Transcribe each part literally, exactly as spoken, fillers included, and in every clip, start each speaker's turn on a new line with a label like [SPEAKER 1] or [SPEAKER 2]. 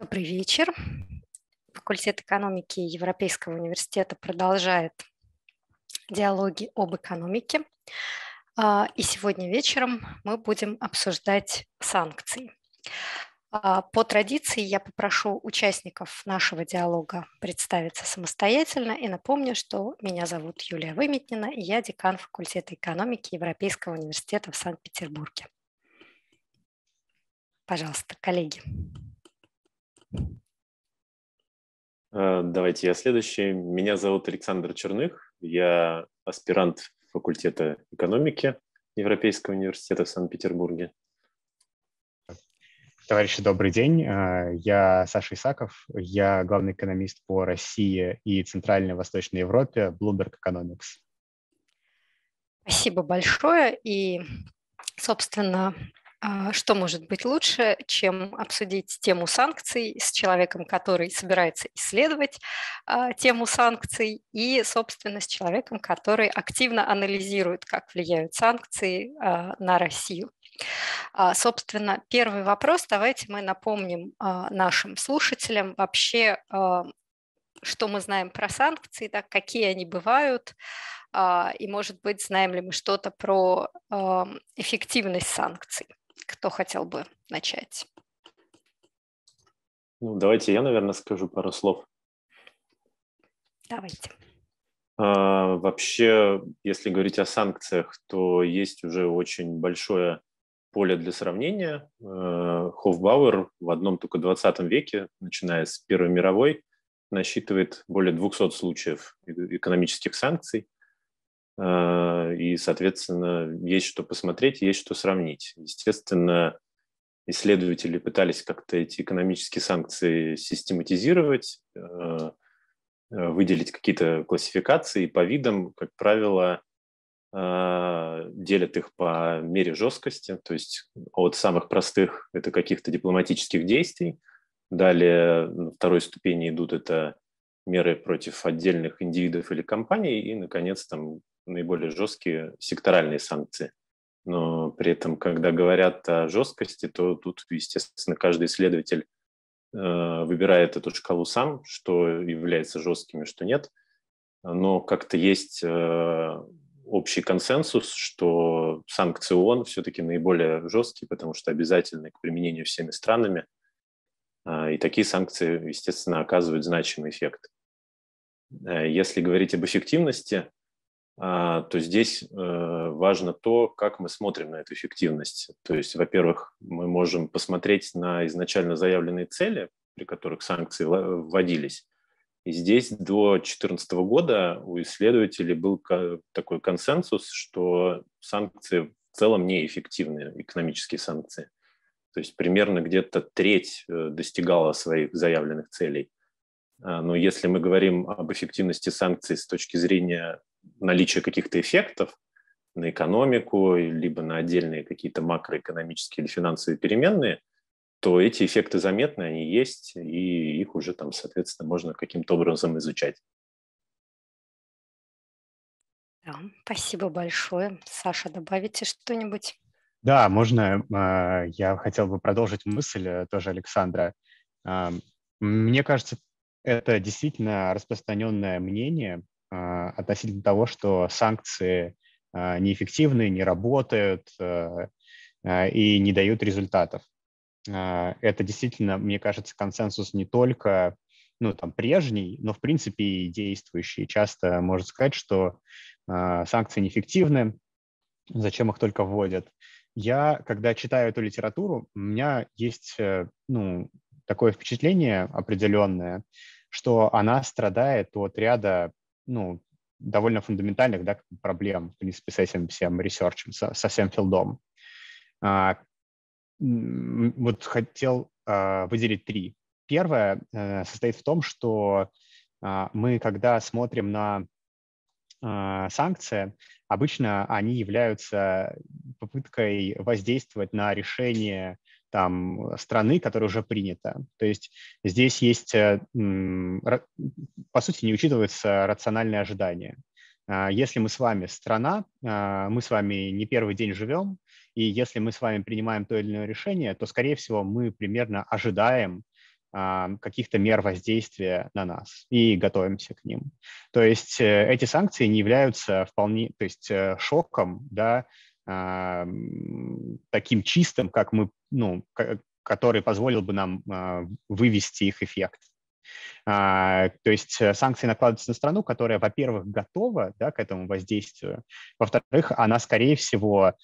[SPEAKER 1] Добрый вечер. Факультет экономики Европейского университета продолжает диалоги об экономике. А, И сегодня вечером мы будем обсуждать санкции. А, По традиции я попрошу участников нашего диалога представиться самостоятельно и напомню, что меня зовут Юлия Выметнина, и я декан факультета экономики Европейского университета в Санкт-Петербурге. Пожалуйста, коллеги.
[SPEAKER 2] Давайте я следующий. Меня зовут Александр Черных. Я аспирант факультета экономики Европейского университета в Санкт-Петербурге.
[SPEAKER 3] Товарищи, добрый день. Я Саша Исаков. Я главный экономист по России и Центральной и Восточной Европе Bloomberg Economics.
[SPEAKER 1] Спасибо большое. И, собственно, что может быть лучше, чем обсудить тему санкций с человеком, который собирается исследовать тему санкций, и, собственно, с человеком, который активно анализирует, как влияют санкции на Россию. Собственно, первый вопрос. Давайте мы напомним нашим слушателям вообще, что мы знаем про санкции, да, какие они бывают, и, может быть, знаем ли мы что-то про эффективность санкций. Кто хотел бы начать?
[SPEAKER 2] Ну, давайте я, наверное, скажу пару слов.
[SPEAKER 1] Давайте.
[SPEAKER 2] А, вообще, если говорить о санкциях, то есть уже очень большое поле для сравнения. Хофбауэр в одном только двадцатом веке, начиная с Первой мировой, насчитывает более двухсот случаев экономических санкций. И, соответственно, есть что посмотреть, есть что сравнить. Естественно, исследователи пытались как-то эти экономические санкции систематизировать, выделить какие-то классификации по видам, как правило, делят их по мере жесткости, то есть от самых простых – это каких-то дипломатических действий, далее на второй ступени идут это меры против отдельных индивидов или компаний, и, наконец, там наиболее жесткие секторальные санкции. Но при этом, когда говорят о жесткости, то тут, естественно, каждый исследователь э, выбирает эту шкалу сам, что является жестким и что нет. Но как-то есть э, общий консенсус, что санкции ООН все-таки наиболее жесткие, потому что обязательны к применению всеми странами. Э, и такие санкции, естественно, оказывают значимый эффект. Э, если говорить об эффективности, то здесь важно то, как мы смотрим на эту эффективность. То есть, во-первых, мы можем посмотреть на изначально заявленные цели, при которых санкции вводились. И здесь до две тысячи четырнадцатого года у исследователей был такой консенсус, что санкции в целом неэффективны, экономические санкции. То есть примерно где-то треть достигала своих заявленных целей. Но если мы говорим об эффективности санкций с точки зрения наличия каких-то эффектов на экономику, либо на отдельные какие-то макроэкономические или финансовые переменные, то эти эффекты заметны, они есть, и их уже там, соответственно, можно каким-то образом изучать.
[SPEAKER 1] Да, спасибо большое. Саша, добавите что-нибудь?
[SPEAKER 3] Да, можно. Я хотел бы продолжить мысль тоже Александра. Мне кажется, это действительно распространенное мнение относительно того, что санкции неэффективны, не работают и не дают результатов. Это действительно, мне кажется, консенсус не только ну, там, прежний, но в принципе и действующий. Часто можно сказать, что санкции неэффективны, зачем их только вводят. Я, когда читаю эту литературу, у меня есть ну, такое впечатление определенное, что она страдает от ряда ну, довольно фундаментальных да, проблем, в принципе, с этим всем ресерчем, со, со всем филдом. А, вот хотел а, выделить три. Первое а, состоит в том, что а, мы, когда смотрим на а, санкции, обычно они являются попыткой воздействовать на решение там, страны, которая уже принята. То есть здесь есть, по сути, не учитывается рациональное ожидание. Если мы с вами страна, мы с вами не первый день живем, и если мы с вами принимаем то или иное решение, то, скорее всего, мы примерно ожидаем каких-то мер воздействия на нас и готовимся к ним. То есть эти санкции не являются вполне, то есть шоком, да, таким чистым, как мы, ну, который позволил бы нам вывести их эффект. То есть санкции накладываются на страну, которая, во-первых, готова, да, к этому воздействию, во-вторых, она, скорее всего,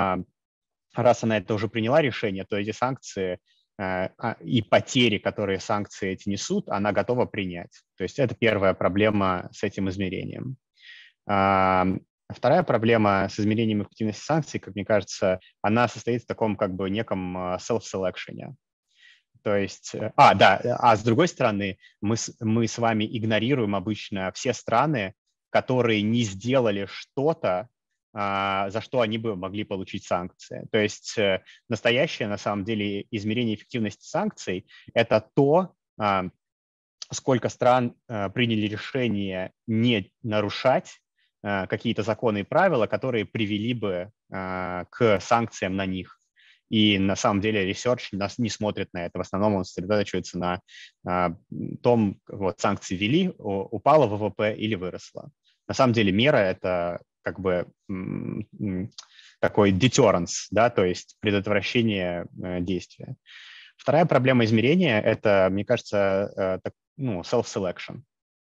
[SPEAKER 3] раз она это уже приняла решение, то эти санкции и потери, которые санкции эти несут, она готова принять. То есть это первая проблема с этим измерением. Вторая проблема с измерением эффективности санкций, как мне кажется, она состоит в таком как бы неком self-selection. То есть, а, да, а с другой стороны, мы, мы с вами игнорируем обычно все страны, которые не сделали что-то, за что они бы могли получить санкции. То есть настоящее, на самом деле, измерение эффективности санкций – это то, сколько стран приняли решение не нарушать какие-то законы и правила, которые привели бы к санкциям на них. И на самом деле ресерч нас не смотрит на это. В основном он сосредотачивается на а, том, вот санкции ввели, упало ВВП или выросло. На самом деле мера – это как бы м, такой deterrence, да, то есть предотвращение э, действия. Вторая проблема измерения – это, мне кажется, э, так, ну, self-selection.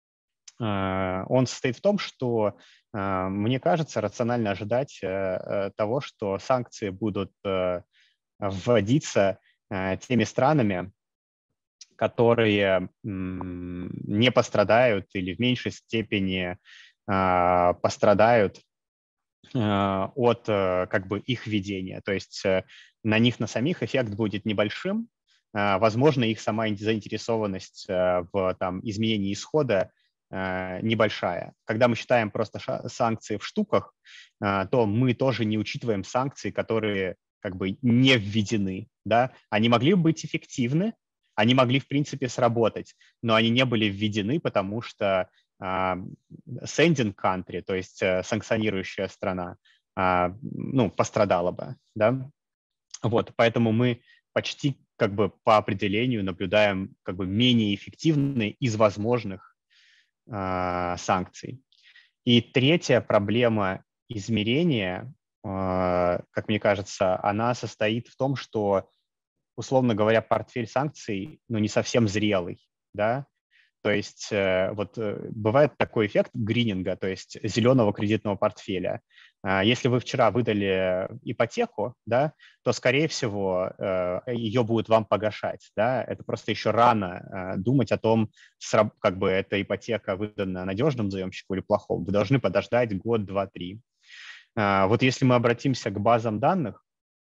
[SPEAKER 3] Э, он состоит в том, что, э, мне кажется, рационально ожидать э, того, что санкции будут э, вводиться э, теми странами, которые м, не пострадают или в меньшей степени э, пострадают э, от э, как бы их введения. То есть э, на них на самих эффект будет небольшим. Э, возможно, их сама заинтересованность э, в там, изменении исхода э, небольшая. Когда мы считаем просто санкции в штуках, э, то мы тоже не учитываем санкции, которые как бы не введены, да, они могли бы быть эффективны, они могли, в принципе, сработать, но они не были введены, потому что uh, sending country, то есть uh, санкционирующая страна, uh, ну, пострадала бы, да. Вот, поэтому мы почти как бы по определению наблюдаем как бы менее эффективные из возможных uh, санкций. И третья проблема измерения, как мне кажется, она состоит в том, что, условно говоря, портфель санкций, ну, не совсем зрелый, да, то есть вот бывает такой эффект грининга, то есть зеленого кредитного портфеля. Если вы вчера выдали ипотеку, да, то, скорее всего, ее будут вам погашать, да, это просто еще рано думать о том, как бы эта ипотека выдана надежному заемщику или плохому. Вы должны подождать год, два, три. Вот если мы обратимся к базам данных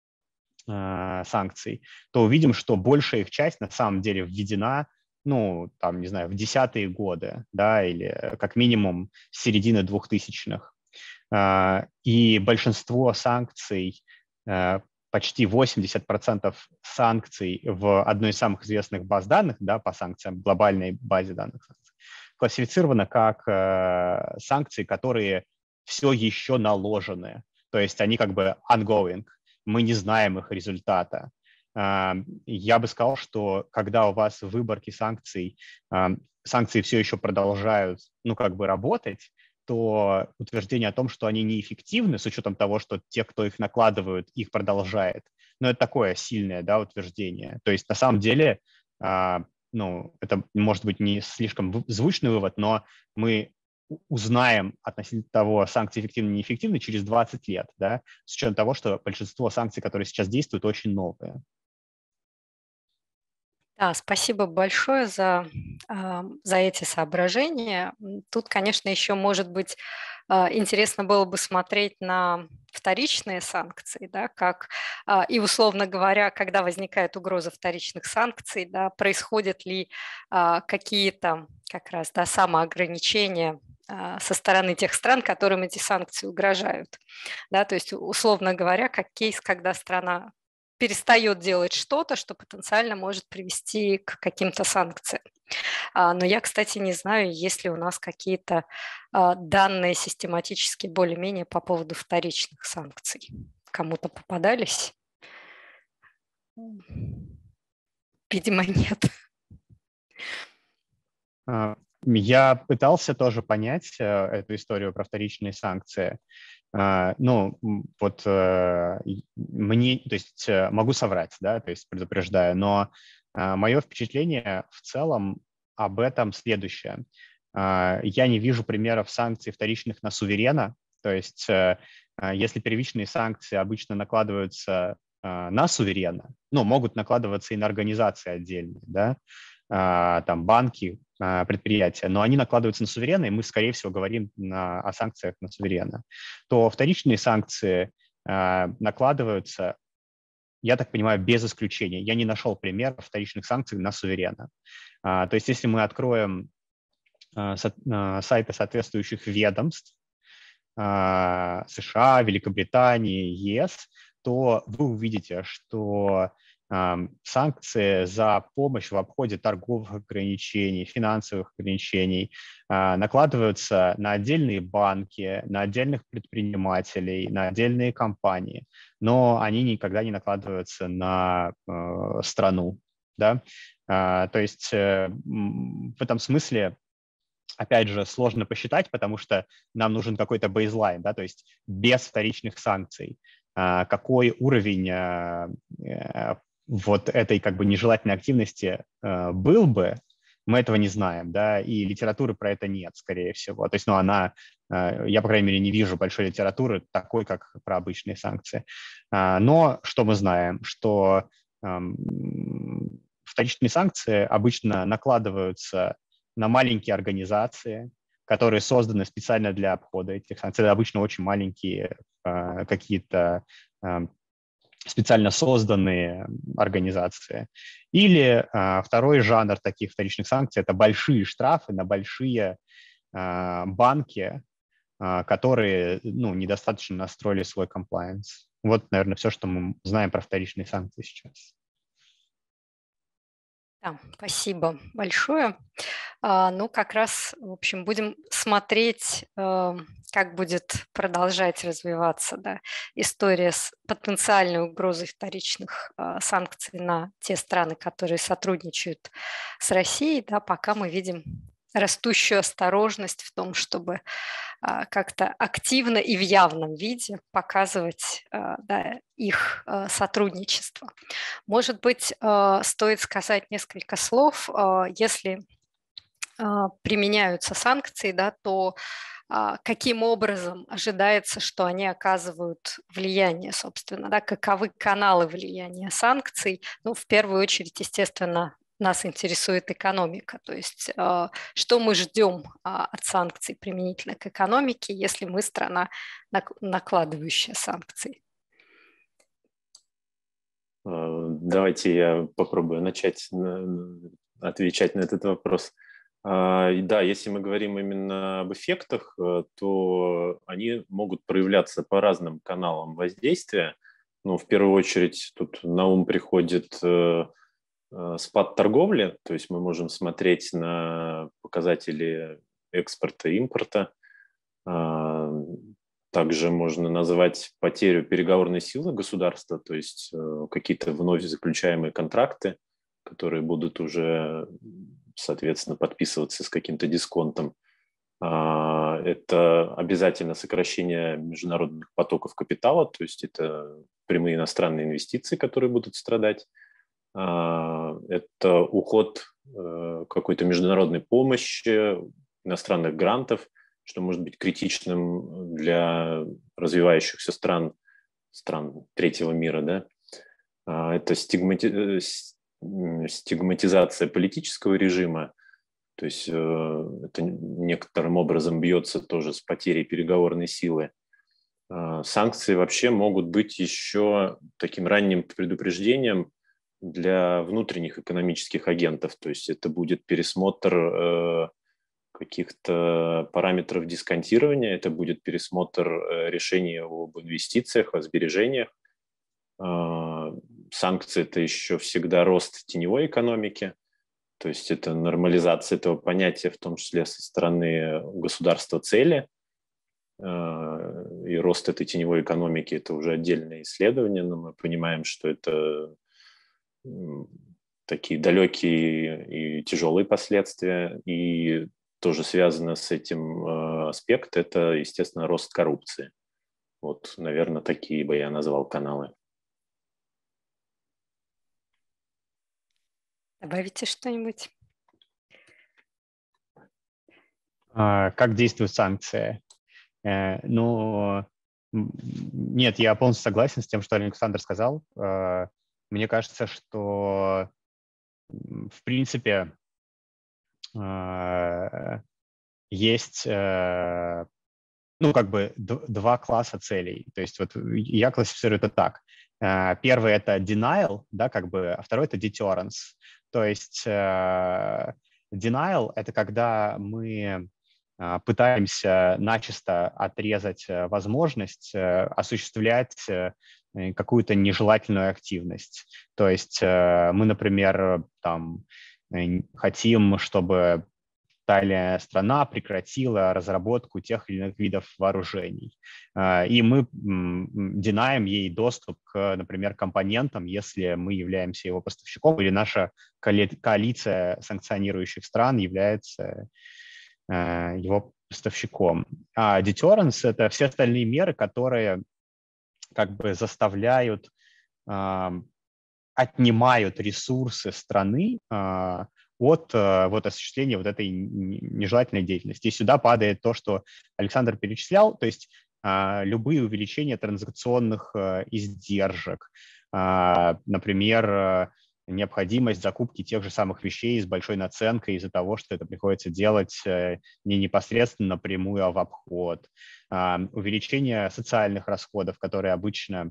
[SPEAKER 3] э, санкций, то увидим, что большая их часть на самом деле введена, ну, там, не знаю, в десятые годы, да, или как минимум с середины двухтысячных. Э, и большинство санкций, э, почти восемьдесят процентов санкций в одной из самых известных баз данных, да, по санкциям, глобальной базе данных, классифицировано как э, санкции, которые все еще наложены. То есть они как бы ongoing. Мы не знаем их результата. Я бы сказал, что когда у вас в выборке санкций, санкции все еще продолжают, ну, как бы работать, то утверждение о том, что они неэффективны, с учетом того, что те, кто их накладывают, их продолжает, ну, это такое сильное, да, утверждение. То есть на самом деле, ну, это может быть не слишком звучный вывод, но мы узнаем относительно того, санкции эффективны или неэффективны через двадцать лет, да, с учетом того, что большинство санкций, которые сейчас действуют, очень новые.
[SPEAKER 1] Да, спасибо большое за, за эти соображения. Тут, конечно, еще, может быть, интересно было бы смотреть на вторичные санкции, да, как, и, условно говоря, когда возникает угроза вторичных санкций, да, происходят ли какие-то как раз, да, самоограничения со стороны тех стран, которым эти санкции угрожают. Да, то есть, условно говоря, как кейс, когда страна перестает делать что-то, что потенциально может привести к каким-то санкциям. Но я, кстати, не знаю, есть ли у нас какие-то данные систематически более-менее по поводу вторичных санкций. Кому-то попадались? Видимо, нет.
[SPEAKER 3] Я пытался тоже понять эту историю про вторичные санкции. Ну, вот мне, то есть могу соврать, да, то есть предупреждаю, но мое впечатление в целом об этом следующее. Я не вижу примеров санкций вторичных на суверена, то есть если первичные санкции обычно накладываются на суверена, ну, могут накладываться и на организации отдельные, да, там банки, предприятия, но они накладываются на суверена, и мы, скорее всего, говорим на, о санкциях на суверена, то вторичные санкции накладываются, я так понимаю, без исключения. Я не нашел примеров вторичных санкций на суверена. То есть если мы откроем сайты соответствующих ведомств США, Великобритании, ЕС, то вы увидите, что санкции за помощь в обходе торговых ограничений, финансовых ограничений накладываются на отдельные банки, на отдельных предпринимателей, на отдельные компании, но они никогда не накладываются на э, страну. Да? А, то есть э, в этом смысле, опять же, сложно посчитать, потому что нам нужен какой-то бейзлайн, да, то есть без вторичных санкций. А, какой уровень а, вот этой как бы нежелательной активности э, был бы, мы этого не знаем, да, и литературы про это нет, скорее всего. То есть, ну, она, э, я, по крайней мере, не вижу большой литературы такой, как про обычные санкции. А, но что мы знаем? Что э, вторичные санкции обычно накладываются на маленькие организации, которые созданы специально для обхода этих санкций. Это обычно очень маленькие э, какие-то э, специально созданные организации. Или а, второй жанр таких вторичных санкций – это большие штрафы на большие а, банки, а, которые ну, недостаточно настроили свой комплаенс. Вот, наверное, все, что мы знаем про вторичные санкции сейчас.
[SPEAKER 1] Да, спасибо большое. А, ну, как раз, в общем, будем смотреть, э, как будет продолжать развиваться, да, история с потенциальной угрозой вторичных э, санкций на те страны, которые сотрудничают с Россией, да, пока мы видим растущую осторожность в том, чтобы а, как-то активно и в явном виде показывать а, да, их а, сотрудничество. Может быть, а, стоит сказать несколько слов, а, если а, применяются санкции, да, то а, каким образом ожидается, что они оказывают влияние, собственно, да, каковы каналы влияния санкций. Ну, в первую очередь, естественно, нас интересует экономика, то есть э, что мы ждем э, от санкций применительно к экономике, если мы страна, накладывающая санкции.
[SPEAKER 2] Давайте я попробую начать отвечать на этот вопрос. Да, если мы говорим именно об эффектах, то они могут проявляться по разным каналам воздействия. Ну, в первую очередь тут на ум приходит спад торговли, то есть мы можем смотреть на показатели экспорта и импорта. Также можно назвать потерю переговорной силы государства, то есть какие-то вновь заключаемые контракты, которые будут уже, соответственно, подписываться с каким-то дисконтом. Это обязательно сокращение международных потоков капитала, то есть это прямые иностранные инвестиции, которые будут страдать. Это уход какой-то международной помощи, иностранных грантов, что может быть критичным для развивающихся стран, стран третьего мира. Да? Это стигмати... стигматизация политического режима, то есть это некоторым образом бьется тоже с потерей переговорной силы. Санкции вообще могут быть еще таким ранним предупреждением для внутренних экономических агентов, то есть это будет пересмотр э, каких-то параметров дисконтирования, это будет пересмотр э, решений об инвестициях, о сбережениях. Э, санкции – это еще всегда рост теневой экономики, то есть это нормализация этого понятия, в том числе со стороны государства цели, э, и рост этой теневой экономики – это уже отдельное исследование, но мы понимаем, что это такие далекие и тяжелые последствия, и тоже связано с этим э, аспект – это, естественно, рост коррупции. Вот, наверное, такие бы я назвал каналы.
[SPEAKER 1] Добавите что-нибудь?
[SPEAKER 3] А, как действуют санкции? Э, ну, нет, я полностью согласен с тем, что Александр сказал. Э, мне кажется, что, в принципе, э, есть, э, ну, как бы д- два класса целей. То есть вот я классифицирую это так. Э, Первый – это denial, да, как бы, а второй – это deterrence. То есть э, denial – это когда мы э, пытаемся начисто отрезать э, возможность э, осуществлять э, какую-то нежелательную активность. То есть э, мы, например, там э, хотим, чтобы та или иная страна прекратила разработку тех или иных видов вооружений. Э, И мы м, динаем ей доступ к, например, компонентам, если мы являемся его поставщиком, или наша коали- коалиция санкционирующих стран является э, его поставщиком. А deterrence – это все остальные меры, которые как бы заставляют, э, отнимают ресурсы страны э, от э, вот осуществления вот этой н- нежелательной деятельности. И сюда падает то, что Александр перечислял, то есть э, любые увеличения транзакционных э, издержек, э, например, э, необходимость закупки тех же самых вещей с большой наценкой из-за того, что это приходится делать э, не непосредственно напрямую, а в обход, э, увеличение социальных расходов, которые обычно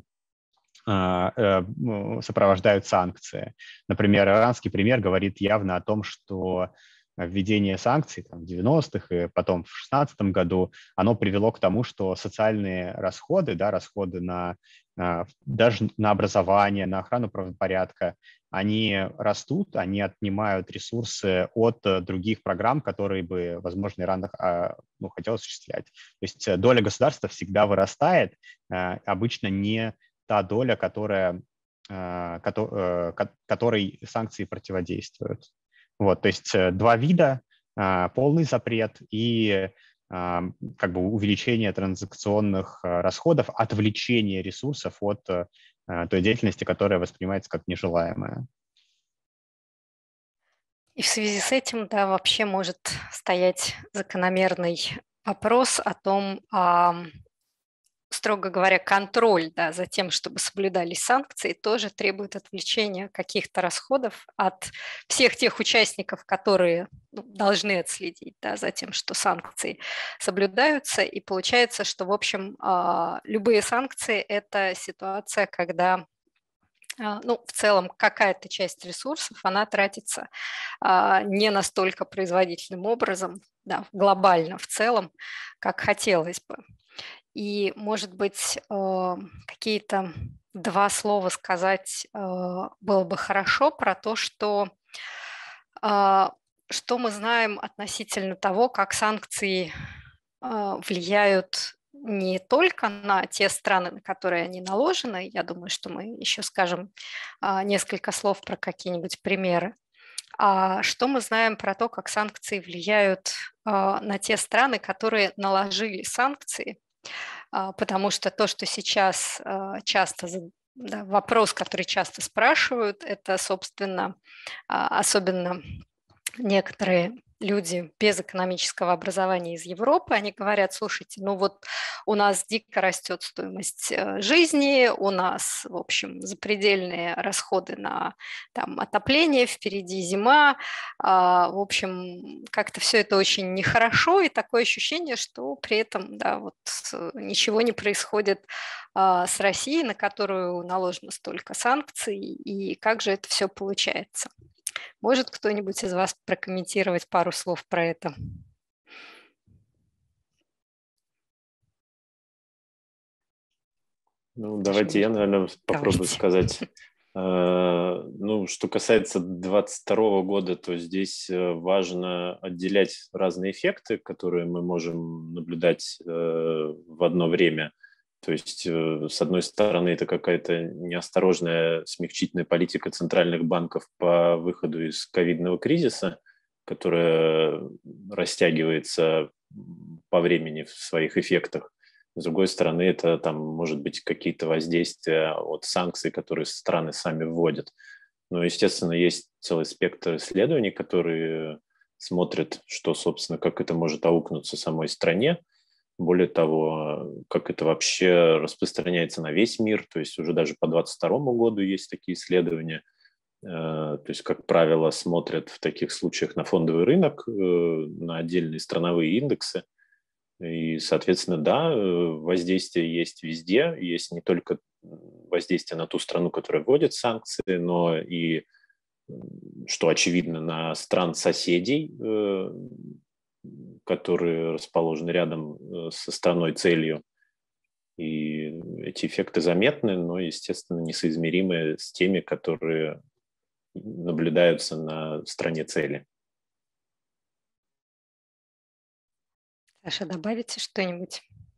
[SPEAKER 3] а, э, ну, сопровождают санкции. Например, иранский пример говорит явно о том, что введение санкций там, в девяностых и потом в шестнадцатом году, оно привело к тому, что социальные расходы, да, расходы на, а, даже на образование, на охрану правопорядка, они растут, они отнимают ресурсы от других программ, которые бы, возможно, Иран а, ну, хотел осуществлять. То есть доля государства всегда вырастает, а, обычно не та доля, которая, э, кото- э, ко- которой санкции противодействуют. Вот, то есть э, два вида, э, полный запрет и э, как бы увеличение транзакционных э, расходов, отвлечение ресурсов от э, той деятельности, которая воспринимается как нежелаемая.
[SPEAKER 1] И в связи с этим, да, вообще может стоять закономерный вопрос о том, а, строго говоря, контроль, да, за тем, чтобы соблюдались санкции, тоже требует отвлечения каких-то расходов от всех тех участников, которые ну, должны отследить, да, за тем, что санкции соблюдаются. И получается, что, в общем, а, любые санкции – это ситуация, когда а, ну, в целом какая-то часть ресурсов, она тратится а, не настолько производительным образом, да, глобально в целом, как хотелось бы. И, может быть, э, какие-то два слова сказать э, было бы хорошо про то, что, э, что мы знаем относительно того, как санкции э, влияют не только на те страны, на которые они наложены. Я думаю, что мы еще скажем э, несколько слов про какие-нибудь примеры. А что мы знаем про то, как санкции влияют э, на те страны, которые наложили санкции, потому что то, что сейчас часто, да, вопрос, который часто спрашивают, это, собственно, особенно некоторые люди без экономического образования из Европы, они говорят, слушайте, ну вот у нас дико растет стоимость жизни, у нас, в общем, запредельные расходы на там, отопление, впереди зима, в общем, как-то все это очень нехорошо, и такое ощущение, что при этом, да, вот ничего не происходит с Россией, на которую наложено столько санкций, и как же это все получается. Может кто-нибудь из вас прокомментировать пару слов про это?
[SPEAKER 2] Ну, давайте я, наверное, попробую
[SPEAKER 1] Давайте.
[SPEAKER 2] сказать. Ну, что касается двадцать второго года, то здесь важно отделять разные эффекты, которые мы можем наблюдать в одно время. То есть, с одной стороны, это какая-то неосторожная смягчительная политика центральных банков по выходу из ковидного кризиса, которая растягивается по времени в своих эффектах. С другой стороны, это там, может быть, какие-то воздействия от санкций, которые страны сами вводят. Но, естественно, есть целый спектр исследований, которые смотрят, что, собственно, как это может аукнуться самой стране. Более того, как это вообще распространяется на весь мир. То есть уже даже по двадцать второму году есть такие исследования. То есть, как правило, смотрят в таких случаях на фондовый рынок, на отдельные страновые индексы. И, соответственно, да, воздействие есть везде. Есть не только воздействие на ту страну, которая вводит санкции, но и, что очевидно, на стран-соседей, которые расположены рядом со страной-целью. И эти эффекты заметны, но, естественно, несоизмеримы с теми, которые наблюдаются на стране-цели.
[SPEAKER 1] Саша, добавите что-нибудь?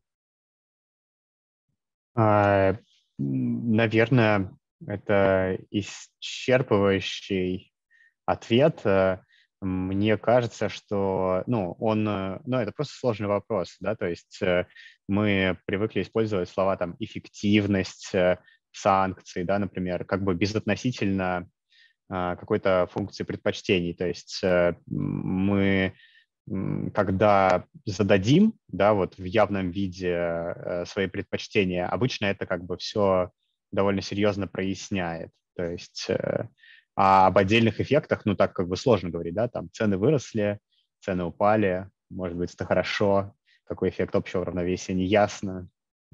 [SPEAKER 3] А, наверное, это исчерпывающий ответ. Мне кажется, что, ну, он, ну, это просто сложный вопрос, да, то есть мы привыкли использовать слова там эффективность, санкции, да, например, как бы безотносительно какой-то функции предпочтений, то есть мы, когда зададим, да, вот в явном виде свои предпочтения, обычно это как бы все довольно серьезно проясняет, то есть а об отдельных эффектах, ну, так как бы сложно говорить, да, там цены выросли, цены упали, может быть, это хорошо, какой эффект общего равновесия, неясно.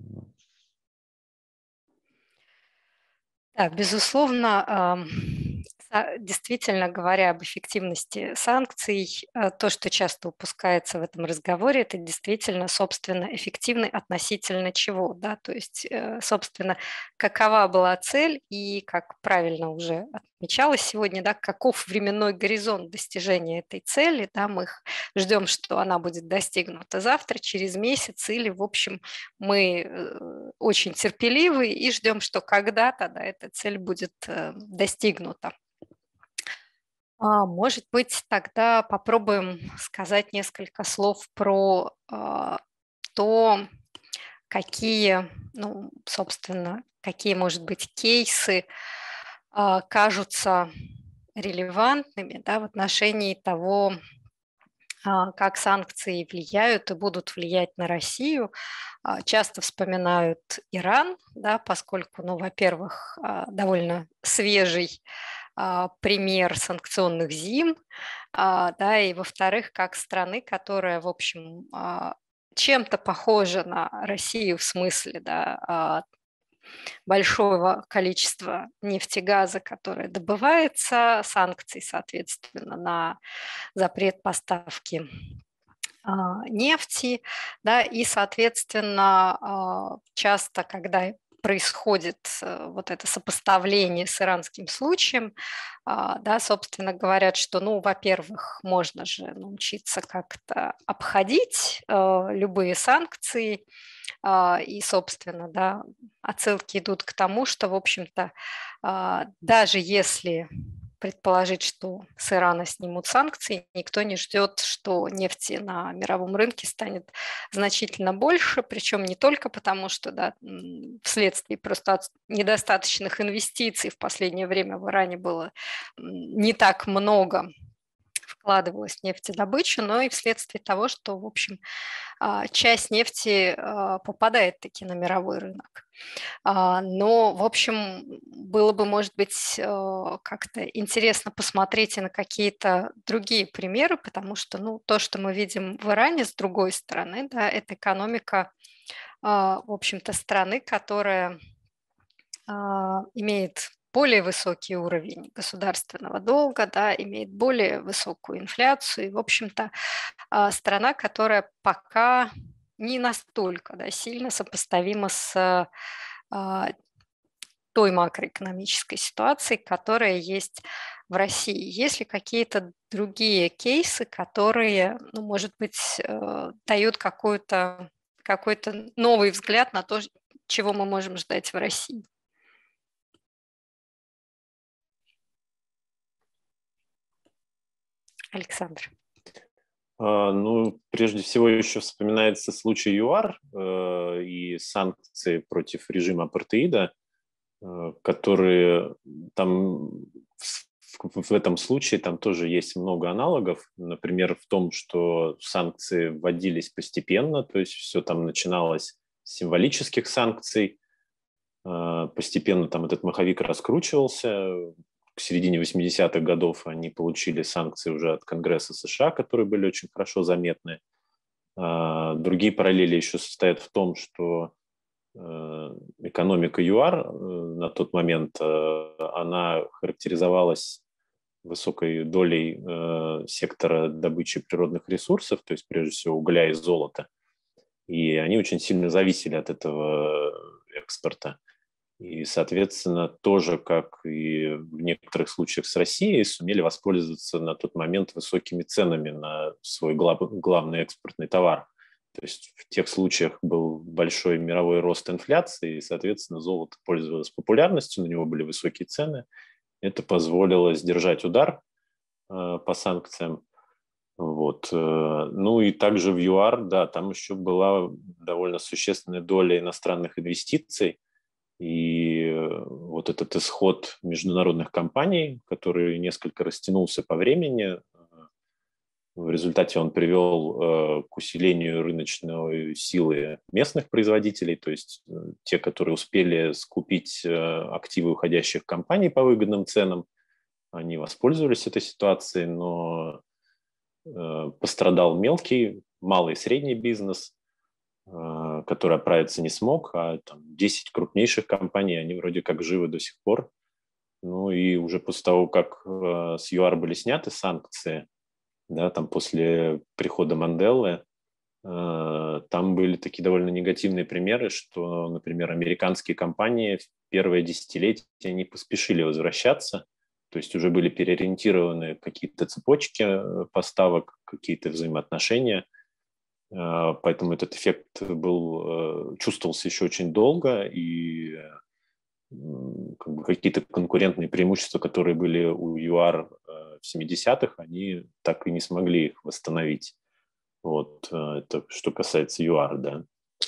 [SPEAKER 1] Да, безусловно, действительно, говоря об эффективности санкций, то, что часто упускается в этом разговоре, это действительно, собственно, эффективный относительно чего, да, то есть, собственно, какова была цель и, как правильно уже отмечалось сегодня, да, каков временной горизонт достижения этой цели, да, мы ждем, что она будет достигнута завтра, через месяц, или, в общем, мы очень терпеливы и ждем, что когда-то, да, эта цель будет достигнута. Может быть, тогда попробуем сказать несколько слов про э, то, какие, ну, собственно, какие, может быть, кейсы э, кажутся релевантными, да, в отношении того, э, как санкции влияют и будут влиять на Россию. Э, часто вспоминают Иран, да, поскольку, ну, во-первых, э, довольно свежий пример санкционных зим, да, и, во-вторых, как страны, которая, в общем, чем-то похожа на Россию в смысле, да, большого количества нефтегаза, которое добывается, санкций, соответственно, на запрет поставки нефти, да, и, соответственно, часто, когда происходит вот это сопоставление с иранским случаем, да, собственно, говорят, что, ну, во-первых, можно же научиться как-то обходить любые санкции, и, собственно, да, отсылки идут к тому, что, в общем-то, даже если предположить, что с Ирана снимут санкции, никто не ждет, что нефти на мировом рынке станет значительно больше, причем не только потому, что, да, вследствие просто недостаточных инвестиций в последнее время в Иране было не так много вкладывалось в нефтедобычу, но и вследствие того, что, в общем, часть нефти попадает таки на мировой рынок. Но, в общем, было бы, может быть, как-то интересно посмотреть и на какие-то другие примеры, потому что, ну, то, что мы видим в Иране, с другой стороны, да, это экономика, в общем-то, страны, которая имеет более высокий уровень государственного долга, да, имеет более высокую инфляцию. И, в общем-то, страна, которая пока не настолько, да, сильно сопоставима с той макроэкономической ситуацией, которая есть в России. Есть ли какие-то другие кейсы, которые, ну, может быть, дают какой-то какой-то новый взгляд на то, чего мы можем ждать в России? Александр.
[SPEAKER 2] Ну, прежде всего, еще вспоминается случай ЮАР э, и санкции против режима апартеида, э, которые там в, в этом случае там тоже есть много аналогов. Например, в том, что санкции вводились постепенно, то есть все там начиналось с символических санкций, э, постепенно там этот маховик раскручивался. К середине восьмидесятых годов они получили санкции уже от Конгресса США, которые были очень хорошо заметны. Другие параллели еще состоят в том, что экономика ЮАР на тот момент, она характеризовалась высокой долей сектора добычи природных ресурсов, то есть прежде всего угля и золота. И они очень сильно зависели от этого экспорта. И, соответственно, тоже, как и в некоторых случаях с Россией, сумели воспользоваться на тот момент высокими ценами на свой глав, главный экспортный товар. То есть в тех случаях был большой мировой рост инфляции, и, соответственно, золото пользовалось популярностью, на него были высокие цены. Это позволило сдержать удар э, по санкциям. Вот. Ну и также в ЮАР, да, там еще была довольно существенная доля иностранных инвестиций. И вот этот исход международных компаний, который несколько растянулся по времени, в результате он привел к усилению рыночной силы местных производителей, то есть те, которые успели скупить активы уходящих компаний по выгодным ценам, они воспользовались этой ситуацией, но пострадал мелкий, малый и средний бизнес, который оправиться не смог, а там, десять крупнейших компаний, они вроде как живы до сих пор. Ну и уже после того, как э, с ЮАР были сняты санкции, да, там после прихода Манделы, э, там были такие довольно негативные примеры, что, например, американские компании в первое десятилетие не поспешили возвращаться, то есть уже были переориентированы какие-то цепочки поставок, какие-то взаимоотношения. Поэтому этот эффект был, чувствовался еще очень долго, и как бы какие-то конкурентные преимущества, которые были у ЮАР в семидесятых, они так и не смогли их восстановить. Вот это что касается ЮАР, да.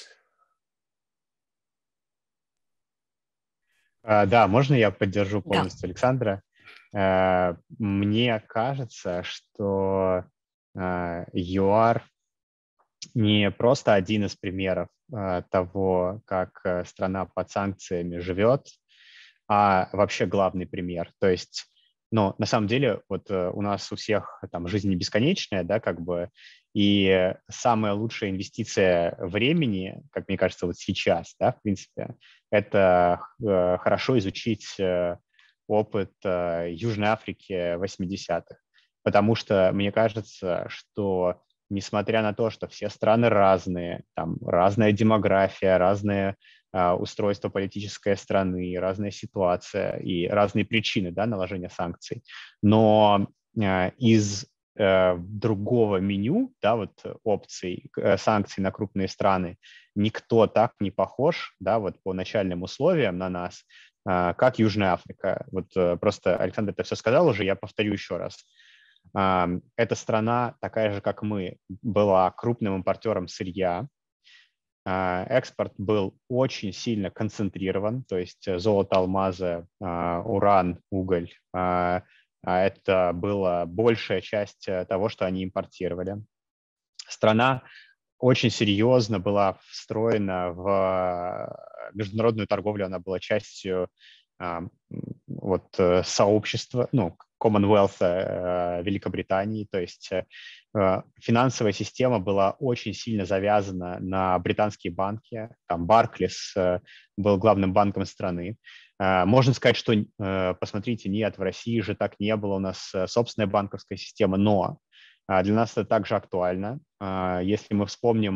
[SPEAKER 3] А, да, можно я поддержу полностью да. Александра? А, мне кажется, что а, ЮАР не просто один из примеров э, того, как э, страна под санкциями живет, а вообще главный пример. То есть, ну, на самом деле, вот э, у нас у всех там жизнь не бесконечная, да, как бы, и самая лучшая инвестиция времени, как мне кажется, вот сейчас, да, в принципе, это э, хорошо изучить э, опыт э, Южной Африки восьмидесятых, потому что мне кажется, что несмотря на то, что все страны разные, там разная демография, разные э, устройство политической страны, разная ситуация и разные причины, да, наложения санкций, но э, из э, другого меню, да, вот опций э, санкций на крупные страны, никто так не похож, да, вот по начальным условиям на нас, э, как Южная Африка. Вот э, просто Александр это все сказал уже, я повторю еще раз. Эта страна, такая же, как мы, была крупным импортером сырья. Экспорт был очень сильно концентрирован, то есть золото, алмазы, уран, уголь. Это была большая часть того, что они импортировали. Страна очень серьезно была встроена в международную торговлю, она была частью вот, сообщества, ну, Commonwealth э, Великобритании, то есть э, финансовая система была очень сильно завязана на британские банки. Там Барклис э, был главным банком страны. Э, можно сказать, что, э, посмотрите, нет, в России же так не было, у нас собственная банковская система, но э, для нас это также актуально. Э, если мы вспомним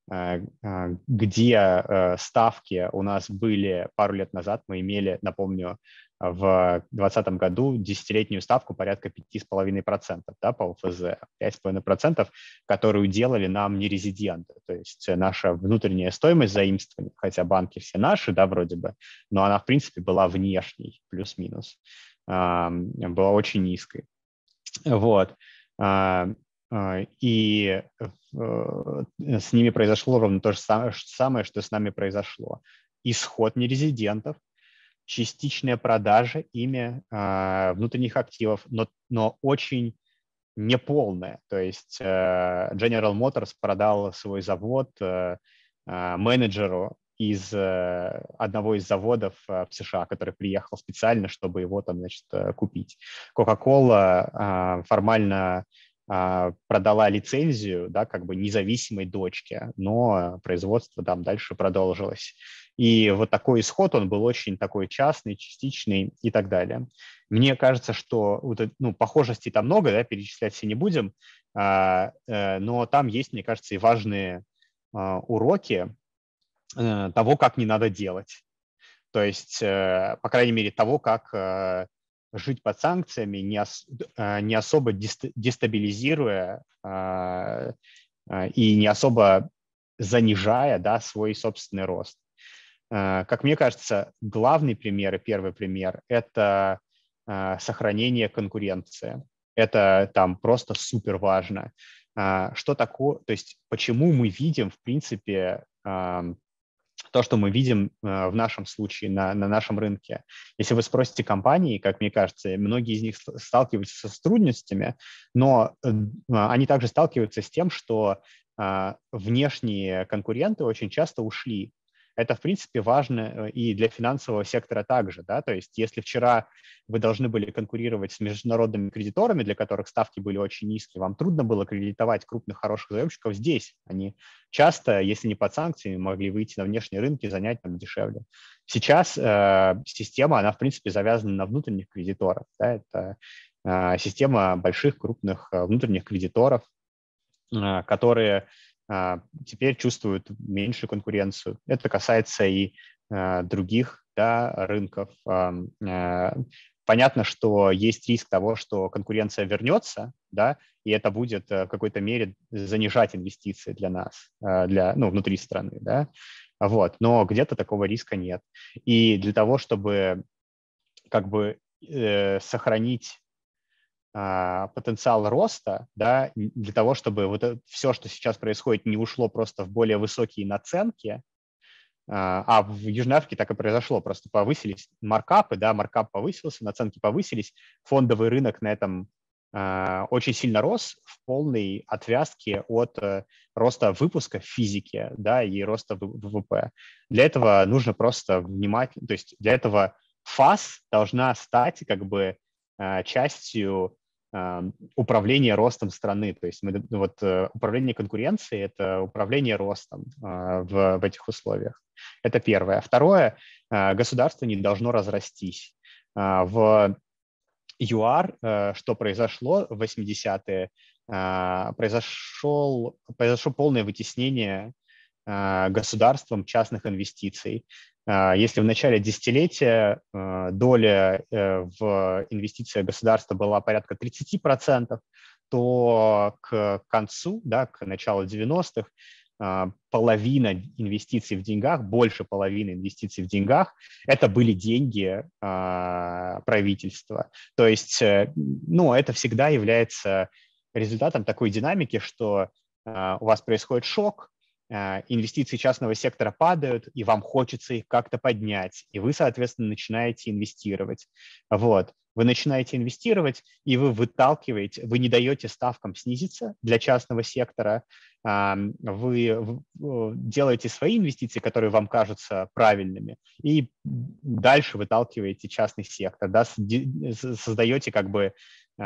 [SPEAKER 3] где ставки у нас были пару лет назад, мы имели, напомню, в двадцатом году десятилетнюю ставку порядка пять целых пять десятых процента, да, по ОФЗ, пять целых пять десятых процента, которую делали нам нерезиденты. То есть наша внутренняя стоимость заимствования, хотя банки все наши, да, вроде бы, но она, в принципе, была внешней, плюс-минус, была очень низкой. Вот. И с ними произошло ровно то же самое, что с нами произошло. Исход нерезидентов, частичная продажа ими внутренних активов, но, но очень неполная. То есть General Motors продал свой завод менеджеру из одного из заводов в США, который приехал специально, чтобы его там, значит, купить. Coca-Cola формально продала лицензию, да, как бы независимой дочке, но производство там дальше продолжилось. И вот такой исход, он был очень такой частный, частичный и так далее. Мне кажется, что ну, похожестей там много, да, перечислять все не будем, но там есть, мне кажется, и важные уроки того, как не надо делать. То есть, по крайней мере, того, как жить под санкциями, не, ос, не особо дестабилизируя и не особо занижая, да, свой собственный рост. Как мне кажется, главный пример и первый пример – это сохранение конкуренции. Это там просто супер важно. Что такое, то есть почему мы видим, в принципе, то, что мы видим в нашем случае на, на нашем рынке. Если вы спросите компании, как мне кажется, многие из них сталкиваются с трудностями, но они также сталкиваются с тем, что внешние конкуренты очень часто ушли. Это, в принципе, важно и для финансового сектора также. Да? То есть если вчера вы должны были конкурировать с международными кредиторами, для которых ставки были очень низкие, вам трудно было кредитовать крупных хороших заемщиков здесь. Они часто, если не под санкциями, могли выйти на внешние рынки и занять там дешевле. Сейчас э, система, она, в принципе, завязана на внутренних кредиторов. Да? Это э, система больших, крупных э, внутренних кредиторов, э, которые теперь чувствуют меньшую конкуренцию. Это касается и э, других, да, рынков. Э, понятно, что есть риск того, что конкуренция вернется, да, и это будет в какой-то мере занижать инвестиции для нас, э, для, ну, внутри страны, да. Вот. Но где-то такого риска нет. И для того, чтобы как бы э, сохранить потенциал роста, да, для того, чтобы вот это, все, что сейчас происходит, не ушло просто в более высокие наценки, а в Южной Африке так и произошло, просто повысились маркапы, да, маркап повысился, наценки повысились, фондовый рынок на этом очень сильно рос в полной отвязке от роста выпуска в физике, да, и роста ВВП. Для этого нужно просто внимательно, то есть для этого ФАС должна стать как бы частью управление ростом страны. То есть мы, вот, управление конкуренцией – это управление ростом в, в этих условиях. Это первое. Второе, государство не должно разрастись. В ЮАР, что произошло в восьмидесятые, произошел, произошло полное вытеснение государством частных инвестиций. Если в начале десятилетия доля в инвестициях государства была порядка тридцать процентов, то к концу, да, к началу девяностых, половина инвестиций в деньгах, больше половины инвестиций в деньгах, это были деньги правительства. То есть, ну, это всегда является результатом такой динамики, что у вас происходит шок, инвестиции частного сектора падают, и вам хочется их как-то поднять, и вы, соответственно, начинаете инвестировать. Вот. Вы начинаете инвестировать, и вы выталкиваете, вы не даете ставкам снизиться для частного сектора, вы делаете свои инвестиции, которые вам кажутся правильными, и дальше выталкиваете частный сектор, да, создаете как бы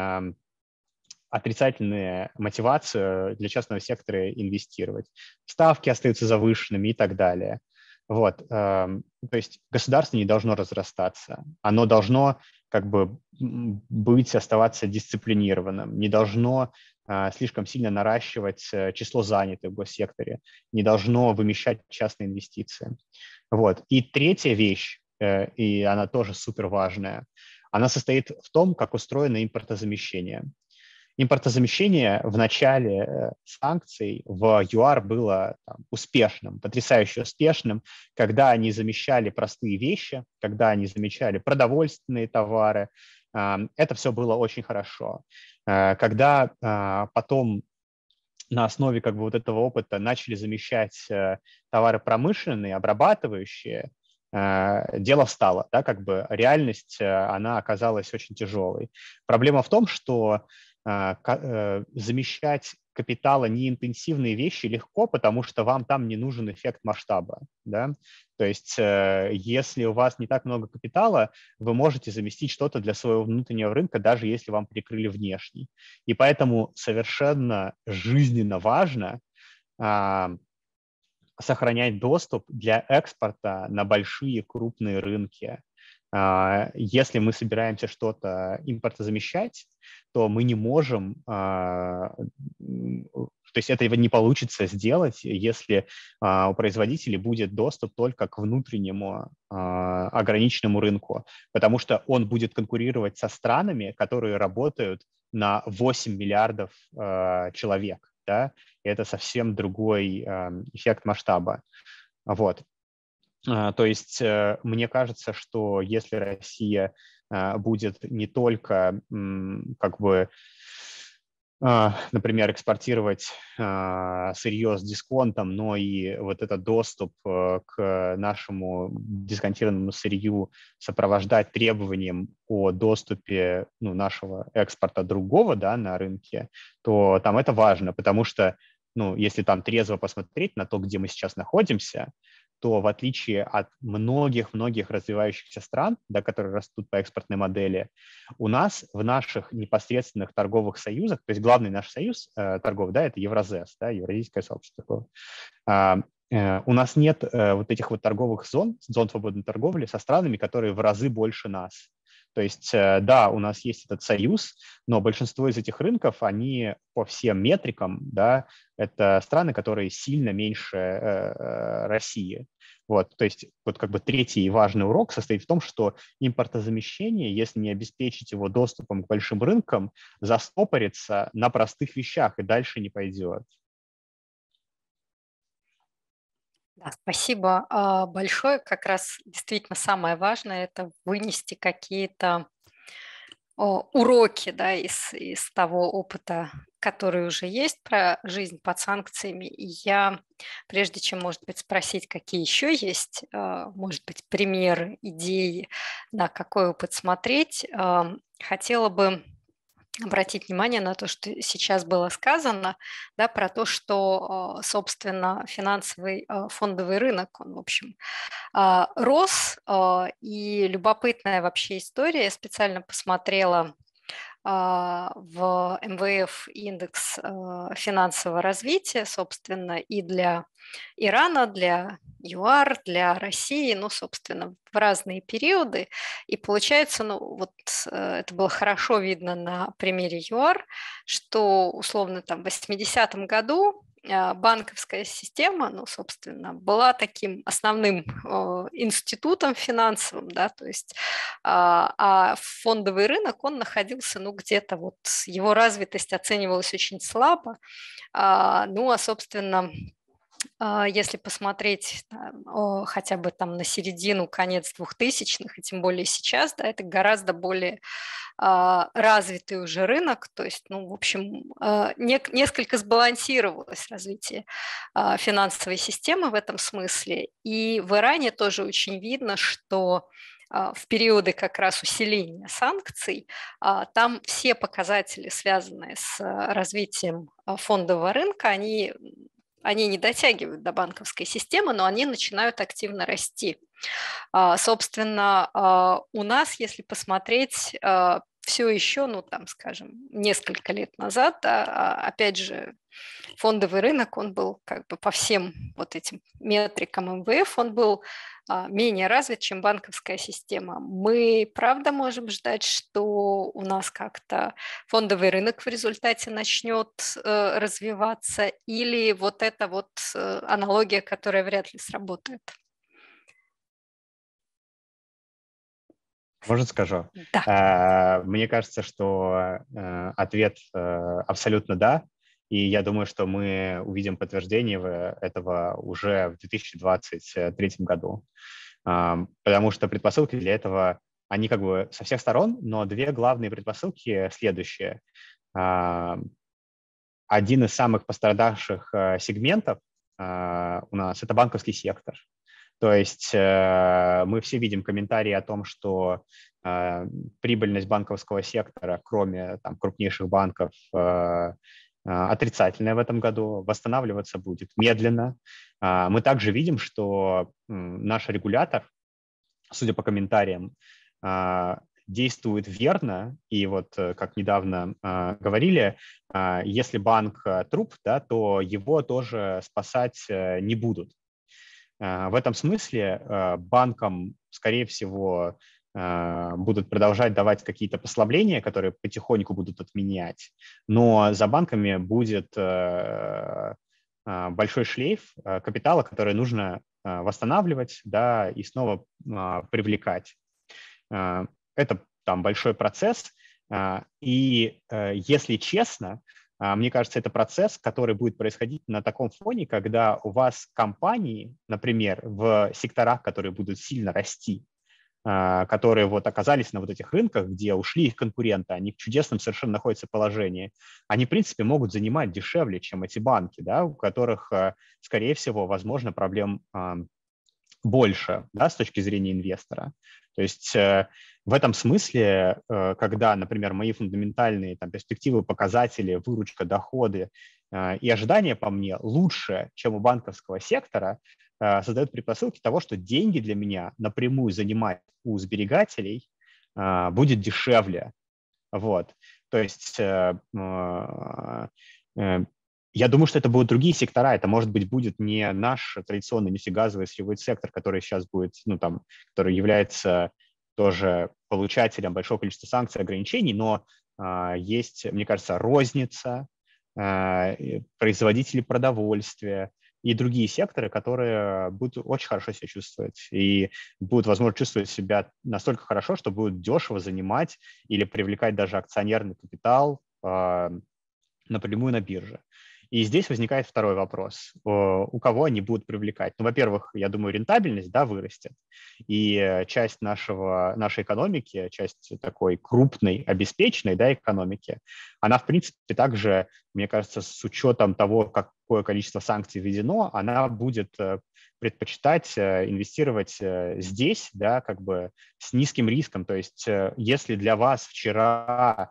[SPEAKER 3] отрицательную мотивацию для частного сектора инвестировать. Ставки остаются завышенными и так далее. Вот. То есть государство не должно разрастаться. Оно должно как бы быть, оставаться дисциплинированным, не должно слишком сильно наращивать число занятых в госсекторе, не должно вымещать частные инвестиции. Вот. И третья вещь, и она тоже супер важная, она состоит в том, как устроено импортозамещение. Импортозамещение в начале санкций в ЮАР было там успешным, потрясающе успешным, когда они замещали простые вещи, когда они замещали продовольственные товары. Это все было очень хорошо. Когда потом на основе как бы вот этого опыта начали замещать товары промышленные, обрабатывающие, дело встало, да, как бы реальность, она оказалась очень тяжелой. Проблема в том, что замещать капиталонеинтенсивные вещи легко, потому что вам там не нужен эффект масштаба. Да? То есть если у вас не так много капитала, вы можете заместить что-то для своего внутреннего рынка, даже если вам прикрыли внешний. И поэтому совершенно жизненно важно а, сохранять доступ для экспорта на большие крупные рынки. Если мы собираемся что-то импортозамещать, то мы не можем, то есть этого не получится сделать, если у производителей будет доступ только к внутреннему ограниченному рынку, потому что он будет конкурировать со странами, которые работают на восемь миллиардов человек. Да? И это совсем другой эффект масштаба. Вот. То есть мне кажется, что если Россия будет не только как бы, например, экспортировать сырье с дисконтом, но и вот этот доступ к нашему дисконтированному сырью сопровождать требованием о доступе, ну, нашего экспорта другого, да, на рынке, то там это важно, потому что, ну, если там трезво посмотреть на то, где мы сейчас находимся, то в отличие от многих-многих развивающихся стран, да, которые растут по экспортной модели, у нас в наших непосредственных торговых союзах, то есть главный наш союз э, торговый, да, это Евразес, да, Евразийское сообщество, э, э, у нас нет э, вот этих вот торговых зон, зон свободной торговли со странами, которые в разы больше нас. То есть, да, у нас есть этот союз, но большинство из этих рынков, они по всем метрикам, да, это страны, которые сильно меньше э, России. Вот, то есть, вот как бы третий важный урок состоит в том, что импортозамещение, если не обеспечить его доступом к большим рынкам, застопорится на простых вещах и дальше не пойдет.
[SPEAKER 1] Да, спасибо большое. Как раз действительно самое важное – это вынести какие-то уроки, да, из, из того опыта, который уже есть про жизнь под санкциями. И я, прежде чем, может быть, спросить, какие еще есть, может быть, примеры, идеи, на какой опыт смотреть, хотела бы обратить внимание на то, что сейчас было сказано, да, про то, что, собственно, финансовый фондовый рынок, он, в общем, рос, и любопытная вообще история. Я специально посмотрела в эм вэ эф индекс финансового развития, собственно, и для Ирана, для ЮАР, для России, ну, собственно, в разные периоды. И получается, ну, вот это было хорошо видно на примере ЮАР, что, условно, там в восьмидесятом году банковская система, ну, собственно, была таким основным э, институтом финансовым, да, то есть, э, а фондовый рынок, он находился, ну, где-то вот, его развитость оценивалась очень слабо, э, ну, а, собственно, если посмотреть да, хотя бы там на середину, конец двухтысячных, и тем более сейчас, да, это гораздо более а, развитый уже рынок, то есть, ну, в общем, а, не, несколько сбалансировалось развитие а, финансовой системы в этом смысле, и в Иране тоже очень видно, что в периоды как раз усиления санкций, там все показатели, связанные с развитием фондового рынка, они они не дотягивают до банковской системы, но они начинают активно расти. Собственно, у нас, если посмотреть, все еще, ну, там, скажем, несколько лет назад, а, а, опять же, фондовый рынок, он был как бы по всем вот этим метрикам эм вэ эф, он был а, менее развит, чем банковская система. Мы, правда, можем ждать, что у нас как-то фондовый рынок в результате начнет э, развиваться, или вот эта вот э, аналогия, которая вряд ли сработает?
[SPEAKER 3] Можно скажу?
[SPEAKER 1] Да.
[SPEAKER 3] Э, Мне кажется, что э, ответ э, абсолютно да. И я думаю, что мы увидим подтверждение этого уже в две тысячи двадцать третьем году. Ам, Потому что предпосылки для этого, они как бы со всех сторон, но две главные предпосылки следующие. Ам, Один из самых пострадавших э, сегментов э, у нас – это банковский сектор. То есть э, мы все видим комментарии о том, что э, прибыльность банковского сектора, кроме там, крупнейших банков, э, э, отрицательная в этом году, восстанавливаться будет медленно. Э, мы также видим, что э, наш регулятор, судя по комментариям, э, действует верно. И вот, э, как недавно э, говорили, э, если банк э, труп, да, то его тоже спасать э, не будут. В этом смысле банкам, скорее всего, будут продолжать давать какие-то послабления, которые потихоньку будут отменять, но за банками будет большой шлейф капитала, который нужно восстанавливать, да, и снова привлекать. Это там большой процесс, и, если честно, мне кажется, это процесс, который будет происходить на таком фоне, когда у вас компании, например, в секторах, которые будут сильно расти, которые вот оказались на вот этих рынках, где ушли их конкуренты, они в чудесном совершенно находятся положении, они, в принципе, могут занимать дешевле, чем эти банки, да, у которых, скорее всего, возможно, проблем больше, да, с точки зрения инвестора. То есть э, в этом смысле, э, когда, например, мои фундаментальные там, перспективы, показатели, выручка, доходы э, и ожидания по мне лучше, чем у банковского сектора, э, создают предпосылки того, что деньги для меня напрямую занимать у сберегателей э, будет дешевле. Вот. То есть э, э, э, я думаю, что это будут другие сектора. Это, может быть, будет не наш традиционный нефтегазовый сырьевой сектор, который сейчас будет, ну, там, который является тоже получателем большого количества санкций и ограничений, но э, есть, мне кажется, розница, э, производители продовольствия и другие секторы, которые будут очень хорошо себя чувствовать и будут, возможно, чувствовать себя настолько хорошо, что будут дешево занимать или привлекать даже акционерный капитал э, напрямую на бирже. И здесь возникает второй вопрос. У кого они будут привлекать? Ну, во-первых, я думаю, рентабельность, да, вырастет. И часть нашего, нашей экономики, часть такой крупной, обеспеченной, да, экономики, она, в принципе, также, мне кажется, с учетом того, какое количество санкций введено, она будет предпочитать инвестировать здесь, да, как бы с низким риском. То есть если для вас вчера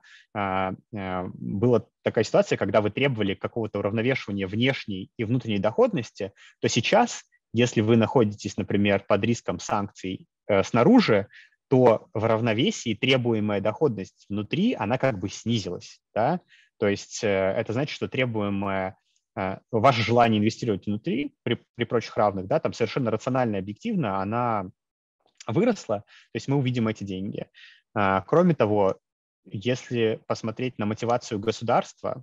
[SPEAKER 3] была такая ситуация, когда вы требовали какого-то уравновешивания внешней и внутренней доходности, то сейчас, если вы находитесь, например, под риском санкций снаружи, то в равновесии требуемая доходность внутри, она как бы снизилась. Да? То есть это значит, что требуемая ваше желание инвестировать внутри при, при прочих равных, да, там совершенно рационально и объективно она выросла, то есть мы увидим эти деньги. Кроме того, если посмотреть на мотивацию государства,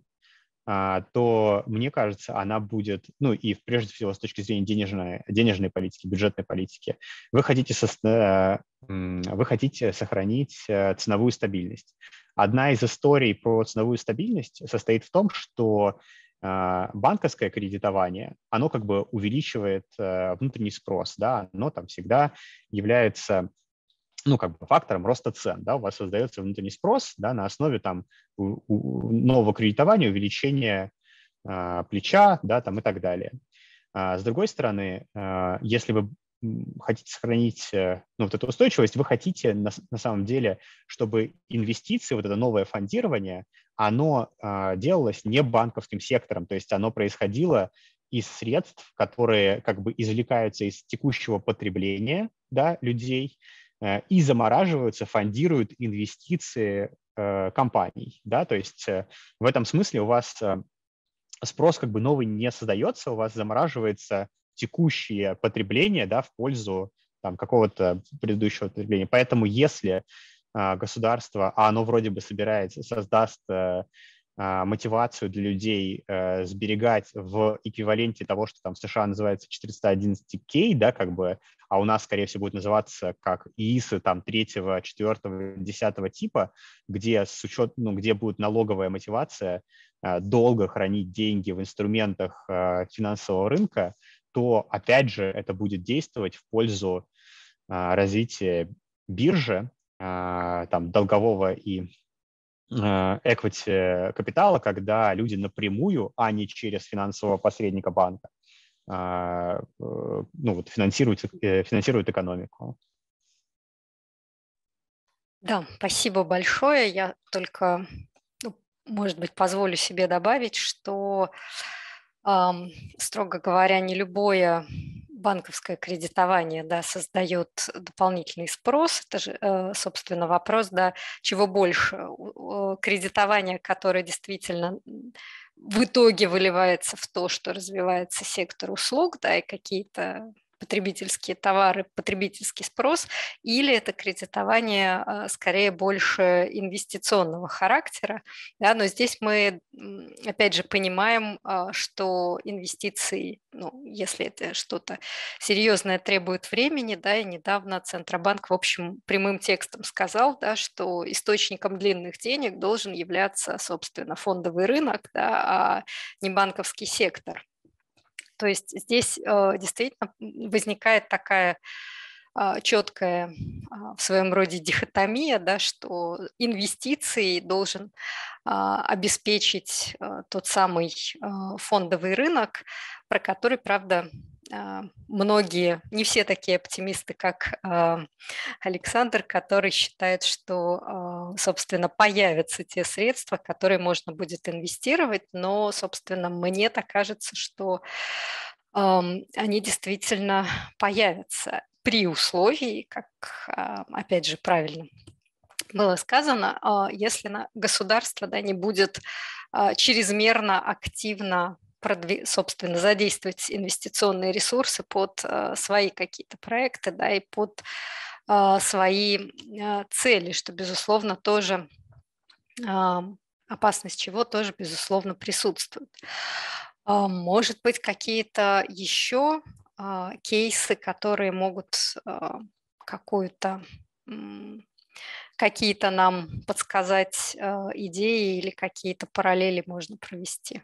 [SPEAKER 3] то, мне кажется, она будет, ну и прежде всего с точки зрения денежной, денежной политики, бюджетной политики, вы хотите, со, вы хотите сохранить ценовую стабильность. Одна из историй про ценовую стабильность состоит в том, что банковское кредитование, оно как бы увеличивает внутренний спрос, да, оно там всегда является, ну, как бы фактором роста цен, да, у вас создается внутренний спрос, да, на основе там у, у нового кредитования, увеличения а, плеча, да, там и так далее. А, с другой стороны, а, если вы хотите сохранить, ну, вот эту устойчивость, вы хотите на, на самом деле, чтобы инвестиции, вот это новое фондирование, оно а, делалось не банковским сектором, то есть оно происходило из средств, которые как бы извлекаются из текущего потребления, да, людей, и замораживаются, фондируют инвестиции э, компаний, да, то есть э, в этом смысле у вас э, спрос как бы новый не создается, у вас замораживается текущее потребление, да, в пользу там какого-то предыдущего потребления. Поэтому если э, государство, а оно вроде бы собирается, создаст э, мотивацию для людей э, сберегать в эквиваленте того, что там в США называется четыреста одиннадцать кей, да, как бы, а у нас, скорее всего, будет называться как ИИСы там третьего, четвертого, десятого типа, где с учет, ну, где будет налоговая мотивация э, долго хранить деньги в инструментах э, финансового рынка, то, опять же, это будет действовать в пользу э, развития биржи, э, там, долгового и equity капитала, когда люди напрямую, а не через финансового посредника банка, ну, вот финансируют, финансируют экономику.
[SPEAKER 1] Да, спасибо большое. Я только, ну, может быть, позволю себе добавить, что, эм, строго говоря, не любое банковское кредитование, да, создает дополнительный спрос. Это же, э, собственно, вопрос, да, чего больше. Кредитование, которое действительно в итоге выливается в то, что развивается сектор услуг, да, и какие-то потребительские товары, потребительский спрос, или это кредитование скорее больше инвестиционного характера. Да, но здесь мы, опять же, понимаем, что инвестиции, ну, если это что-то серьезное, требует времени, да, и недавно Центробанк, в общем, прямым текстом сказал, да, что источником длинных денег должен являться, собственно, фондовый рынок, да, а не банковский сектор. То есть здесь э, действительно возникает такая э, четкая э, в своем роде дихотомия, да, что инвестиции должен э, обеспечить э, тот самый э, фондовый рынок, про который, правда, э, многие, не все такие оптимисты, как э, Александр, который считает, что, э, собственно, появятся те средства, которые можно будет инвестировать, но, собственно, мне так кажется, что они действительно появятся при условии, как, опять же, правильно было сказано, если государство, да, не будет чрезмерно активно, собственно, задействовать инвестиционные ресурсы под свои какие-то проекты, да, и под свои цели, что, безусловно, тоже опасность чего тоже, безусловно, присутствует. Может быть, какие-то еще кейсы, которые могут какую-то, какие-то нам подсказать идеи или какие-то параллели можно провести?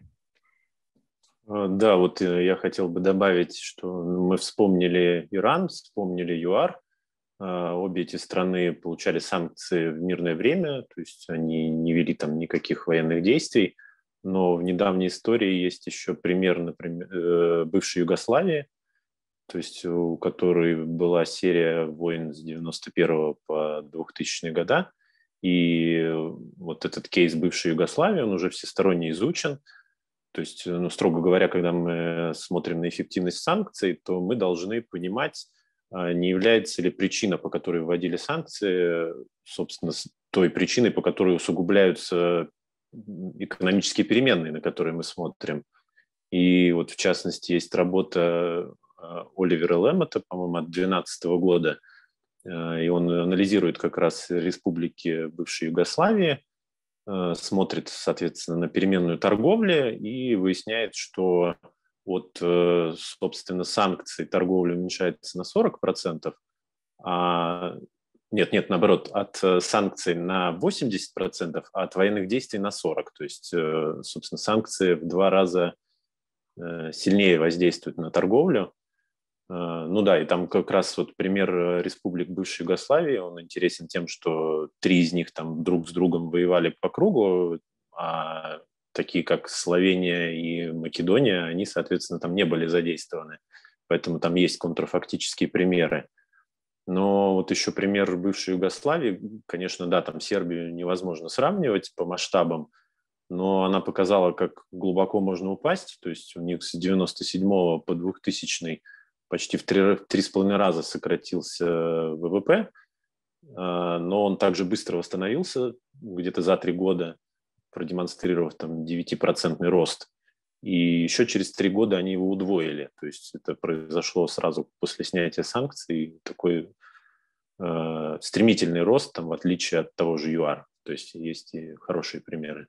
[SPEAKER 2] Да, вот я хотел бы добавить, что мы вспомнили Иран, вспомнили ЮАР. Обе эти страны получали санкции в мирное время, то есть они не вели там никаких военных действий. Но в недавней истории есть еще пример, например, бывшей Югославии, то есть у которой была серия войн с девяносто первого по двухтысячные года. И вот этот кейс бывшей Югославии, он уже всесторонне изучен. То есть, ну, строго говоря, когда мы смотрим на эффективность санкций, то мы должны понимать, не является ли причина, по которой вводили санкции, собственно, той причиной, по которой усугубляются экономические переменные, на которые мы смотрим. И вот, в частности, есть работа Оливера Лэммота, по-моему, от две тысячи двенадцатого года, и он анализирует как раз республики бывшей Югославии, смотрит, соответственно, на переменную торговлю и выясняет, что от, собственно, санкций торговля уменьшается на сорок процентов, а Нет, нет, наоборот, от санкций на восемьдесят процентов, а от военных действий на сорок процентов. То есть, собственно, санкции в два раза сильнее воздействуют на торговлю. Ну да, и там как раз вот пример республик бывшей Югославии, он интересен тем, что три из них там друг с другом воевали по кругу, а такие как Словения и Македония, они, соответственно, там не были задействованы. Поэтому там есть контрфактические примеры. Но вот еще пример бывшей Югославии, конечно, да, там Сербию невозможно сравнивать по масштабам, но она показала, как глубоко можно упасть. То есть у них с девяносто седьмого по двухтысячный почти в три с половиной раза сократился ВВП. но он также быстро восстановился, где-то за три года, продемонстрировав там девятипроцентный рост. И еще через три года они его удвоили. То есть это произошло сразу после снятия санкций. Такой э, стремительный рост, там, в отличие от того же ЮАР. То есть есть и хорошие примеры.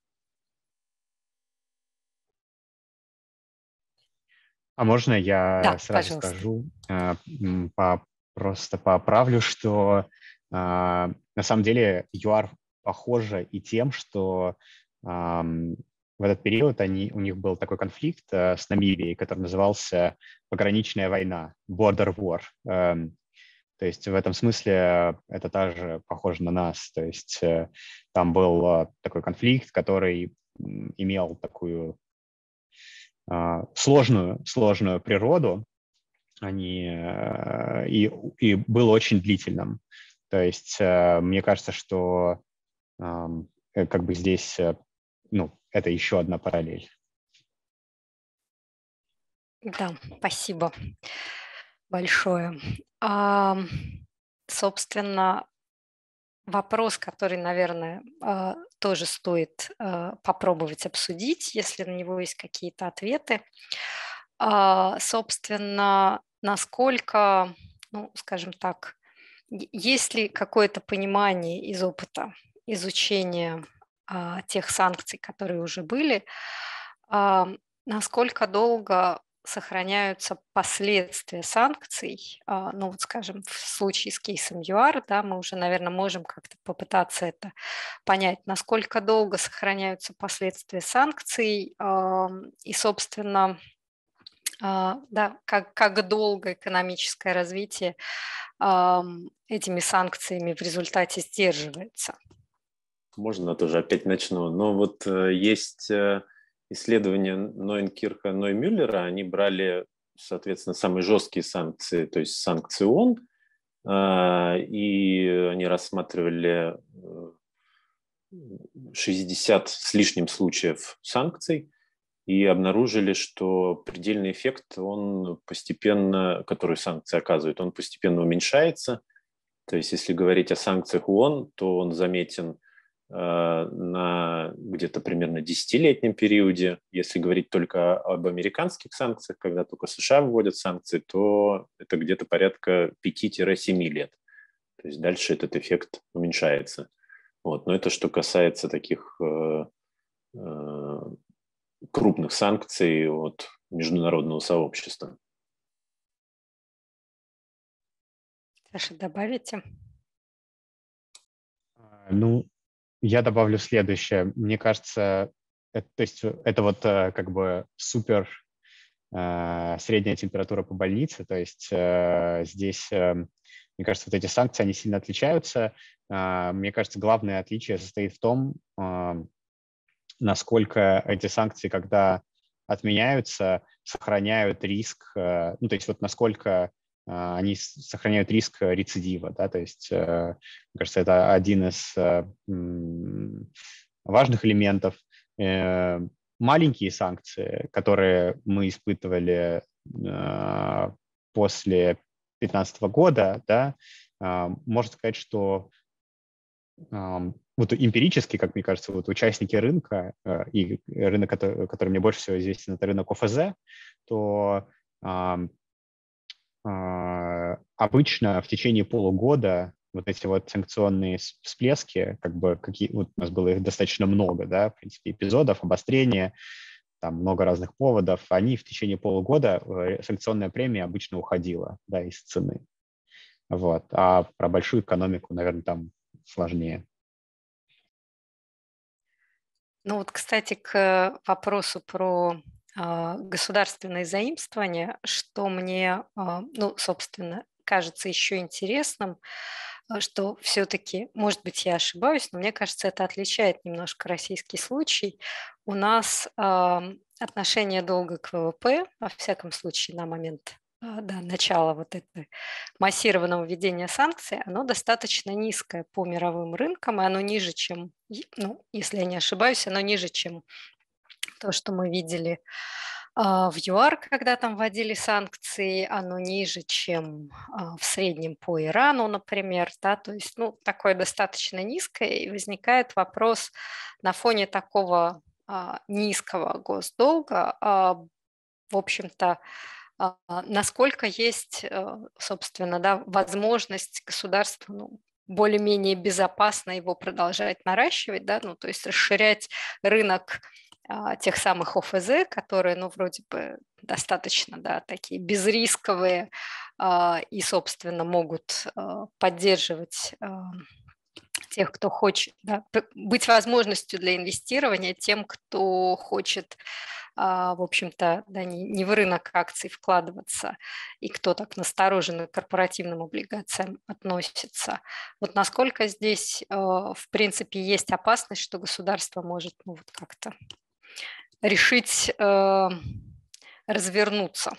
[SPEAKER 3] А можно я
[SPEAKER 1] Да,
[SPEAKER 3] сразу
[SPEAKER 1] пожалуйста.
[SPEAKER 3] скажу, э, по, просто поправлю, что э, на самом деле ЮАР похоже и тем, что э, в этот период они, у них был такой конфликт э, с Намибией, который назывался «Пограничная война», border war. Э, то есть в этом смысле это также похоже на нас. То есть э, там был э, такой конфликт, который имел такую э, сложную, сложную природу, они, э, и, и был очень длительным. То есть э, мне кажется, что э, как бы здесь, э, ну, это еще одна параллель.
[SPEAKER 1] Да, спасибо большое. А, собственно, вопрос, который, наверное, а, тоже стоит а, попробовать обсудить, если на него есть какие-то ответы. А, собственно, насколько, ну, скажем так, е- есть ли какое-то понимание из опыта изучения а, тех санкций, которые уже были, а, насколько долго сохраняются последствия санкций, а, ну вот скажем, в случае с кейсом ЮАР, да, мы уже, наверное, можем как-то попытаться это понять, насколько долго сохраняются последствия санкций а, и, собственно, а, да, как, как долго экономическое развитие ам, этими санкциями в результате сдерживается.
[SPEAKER 2] Можно тоже опять начну. Но вот э, есть э, исследования Нойнкирха, Ноймюллера, они брали, соответственно, самые жесткие санкции, то есть санкции ООН, э, и они рассматривали шестьдесят с лишним случаев санкций и обнаружили, что предельный эффект, он постепенно, который санкции оказывают, он постепенно уменьшается. То есть если говорить о санкциях ООН, то он заметен на где-то примерно десятилетнем периоде. Если говорить только об американских санкциях, когда только США вводят санкции, то это где-то порядка пяти-семи лет. То есть дальше этот эффект уменьшается. Вот. Но это что касается таких э, э, крупных санкций от международного сообщества.
[SPEAKER 1] Саша, добавите?
[SPEAKER 3] Ну, я добавлю следующее. Мне кажется, это, то есть это вот как бы супер э, средняя температура по больнице. То есть э, здесь, э, мне кажется, вот эти санкции, они сильно отличаются. Э, мне кажется, главное отличие состоит в том, э, насколько эти санкции, когда отменяются, сохраняют риск, э, ну, то есть вот насколько они сохраняют риск рецидива, да, то есть, мне кажется, это один из важных элементов. Маленькие санкции, которые мы испытывали после две тысячи пятнадцатого года, да, можно сказать, что вот эмпирически, как мне кажется, вот участники рынка, и рынок, который, который мне больше всего известен, это рынок ОФЗ, то обычно в течение полугода вот эти вот санкционные всплески, как бы какие, вот у нас было их достаточно много, да, в принципе, эпизодов, обострения, там много разных поводов, они в течение полугода, санкционная премия обычно уходила, да, из цены. Вот. А про большую экономику, наверное, там сложнее.
[SPEAKER 1] Ну вот, кстати, к вопросу про э, государственные заимствования, что мне, э, ну, собственно, кажется еще интересным, что все-таки, может быть, я ошибаюсь, но мне кажется, это отличает немножко российский случай. У нас э, отношение долга к ВВП, во всяком случае, на момент да, начала вот этого массированного введения санкций, оно достаточно низкое по мировым рынкам, и оно ниже, чем, ну, если я не ошибаюсь, оно ниже, чем то, что мы видели В ЮАР, когда там вводили санкции, оно ниже, чем в среднем по Ирану, например, да, то есть, ну, такое достаточно низкое, и возникает вопрос на фоне такого низкого госдолга, в общем-то, насколько есть, собственно, да, возможность государства, ну, более-менее безопасно его продолжать наращивать, да, ну, то есть расширять рынок а, тех самых ОФЗ, которые, ну, вроде бы достаточно, да, такие безрисковые а, и, собственно, могут а, поддерживать а, тех, кто хочет, да, быть возможностью для инвестирования тем, кто хочет, а, в общем-то, да, не, не в рынок акций вкладываться, и кто так настороженно к корпоративным облигациям относится. Вот насколько здесь, э, в принципе, есть опасность, что государство может, ну, вот как-то решить э, развернуться.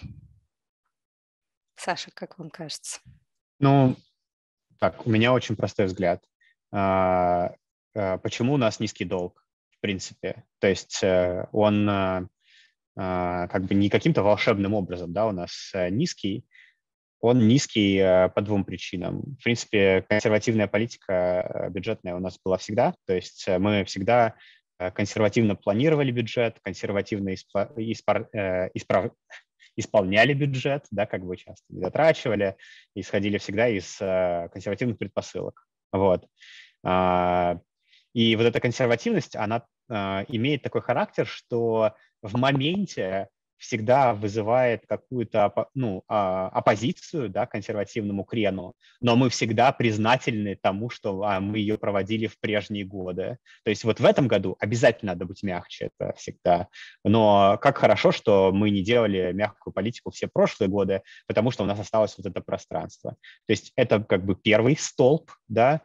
[SPEAKER 1] Саша, как вам кажется?
[SPEAKER 3] Ну, так, у меня очень простой взгляд. А, а, почему у нас низкий долг, в принципе? То есть э, он а, а, как бы не каким-то волшебным образом, да, у нас а, низкий. Он низкий а, по двум причинам. В принципе, консервативная политика бюджетная у нас была всегда. То есть мы всегда консервативно планировали бюджет, консервативно испла- испар- э, исправ- исполняли бюджет, да, как бы часто не затрачивали, исходили всегда из э, консервативных предпосылок. Вот. А, и вот эта консервативность, она а, имеет такой характер, что в моменте всегда вызывает какую-то, ну, а, оппозицию, да, консервативному крену, но мы всегда признательны тому, что а, мы ее проводили в прежние годы. То есть вот в этом году обязательно надо быть мягче, это всегда. Но как хорошо, что мы не делали мягкую политику все прошлые годы, потому что у нас осталось вот это пространство. То есть это как бы первый столб, да,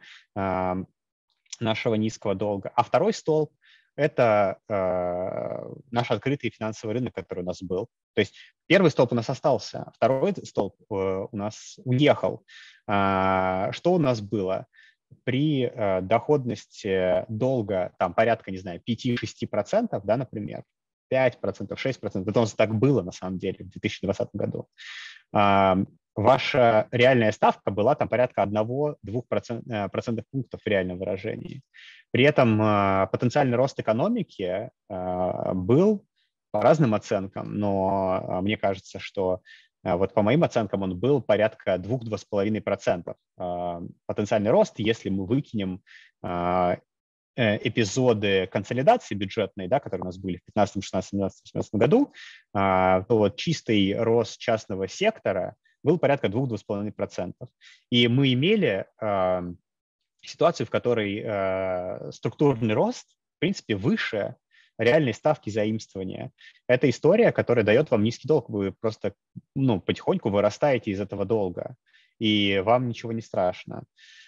[SPEAKER 3] нашего низкого долга. А второй столб – это э, наш открытый финансовый рынок, который у нас был. То есть первый столб у нас остался, второй столб э, у нас уехал. А, что у нас было? При э, доходности долга там порядка, не знаю, пять-шесть процентов, да, например, пять процентов, шесть процентов, потому что так было на самом деле в две тысячи двадцатом году, а, ваша реальная ставка была там порядка одного-двух процентных пунктов в реальном выражении. При этом а, потенциальный рост экономики а, был по разным оценкам, но а, мне кажется, что а, вот по моим оценкам он был порядка два-два с половиной процента а, потенциальный рост, если мы выкинем а, эпизоды консолидации бюджетной, да, которые у нас были в пятнадцатом, шестнадцатом, семнадцатом, восемнадцатом году, то вот чистый рост частного сектора был порядка два-два с половиной процента. И мы имели э, ситуацию, в которой э, структурный рост, в принципе, выше реальной ставки заимствования. Это история, которая дает вам низкий долг. Вы просто, ну, потихоньку вырастаете из этого долга, и вам ничего не страшно.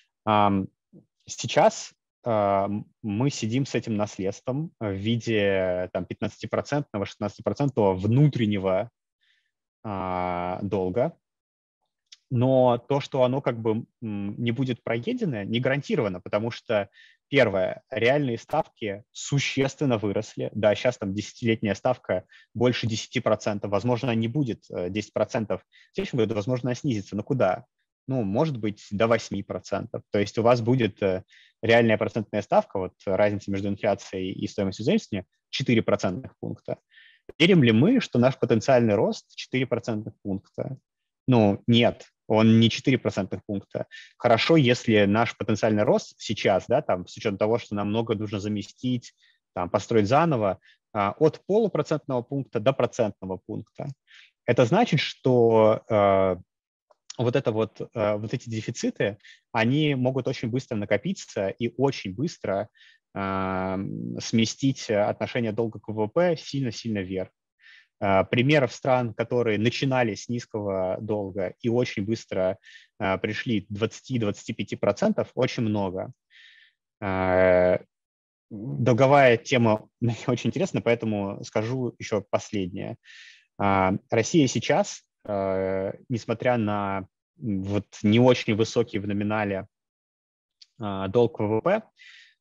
[SPEAKER 3] Сейчас мы сидим с этим наследством в виде там, пятнадцатипроцентного, шестнадцатипроцентного внутреннего а, долга, но то, что оно как бы не будет проедено, не гарантировано, потому что, первое, реальные ставки существенно выросли. Да, сейчас там десятилетняя ставка больше десяти процентов, возможно, не будет десять процентов в следующем году, возможно, она снизится. Но куда? Ну, может быть, до восьми процентов. То есть у вас будет реальная процентная ставка, вот разница между инфляцией и стоимостью заимствования, четыре процентных пункта. Верим ли мы, что наш потенциальный рост четыре процентных пункта? Ну, нет, он не четыре процентных пункта. Хорошо, если наш потенциальный рост сейчас, да, там, с учетом того, что нам много нужно заместить, там, построить заново, от полупроцентного пункта до процентного пункта. Это значит, что э, вот, это вот, э, вот эти дефициты, они могут очень быстро накопиться и очень быстро э, сместить отношение долга к ВВП сильно-сильно вверх. Э, примеров стран, которые начинали с низкого долга и очень быстро э, пришли к двадцати-двадцати пяти процентам, очень много. Э, долговая тема мне очень интересна, поэтому скажу еще последнее. Э, Россия сейчас, э, несмотря на вот не очень высокий в номинале долг ВВП,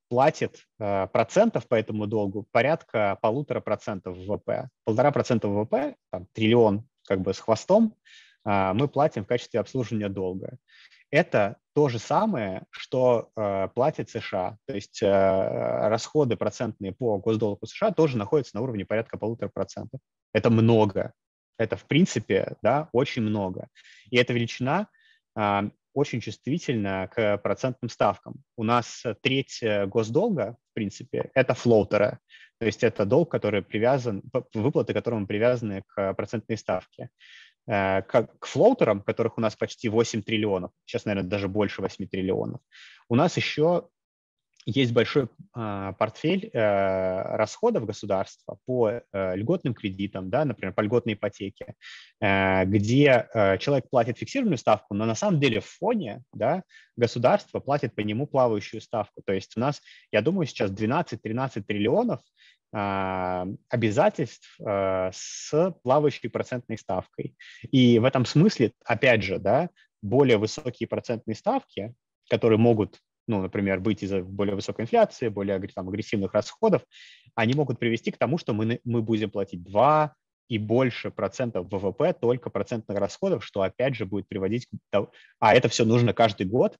[SPEAKER 3] платит процентов по этому долгу порядка полутора процентов ВВП. Полтора процента ВВП, там, триллион как бы с хвостом, мы платим в качестве обслуживания долга. Это то же самое, что э, платит США. То есть э, расходы процентные по госдолгу США тоже находятся на уровне порядка полутора процентов. Это много. Это, в принципе, да, очень много. И эта величина э, очень чувствительна к процентным ставкам. У нас треть госдолга, в принципе, это флоутеры. То есть это долг, который привязан, выплаты которому привязаны к процентной ставке. Как к флоутерам, которых у нас почти восемь триллионов, сейчас, наверное, даже больше восьми триллионов, у нас еще есть большой э, портфель э, расходов государства по э, льготным кредитам, да, например, по льготной ипотеке, э, где э, человек платит фиксированную ставку, но на самом деле в фоне, да, государство платит по нему плавающую ставку. То есть у нас, я думаю, сейчас двенадцать-тринадцать триллионов обязательств с плавающей процентной ставкой. И в этом смысле, опять же, да, более высокие процентные ставки, которые могут, ну, например, быть из-за более высокой инфляции, более там, агрессивных расходов, они могут привести к тому, что мы, мы будем платить два и больше процентов ВВП только процентных расходов, что опять же будет приводить к... А это все нужно каждый год.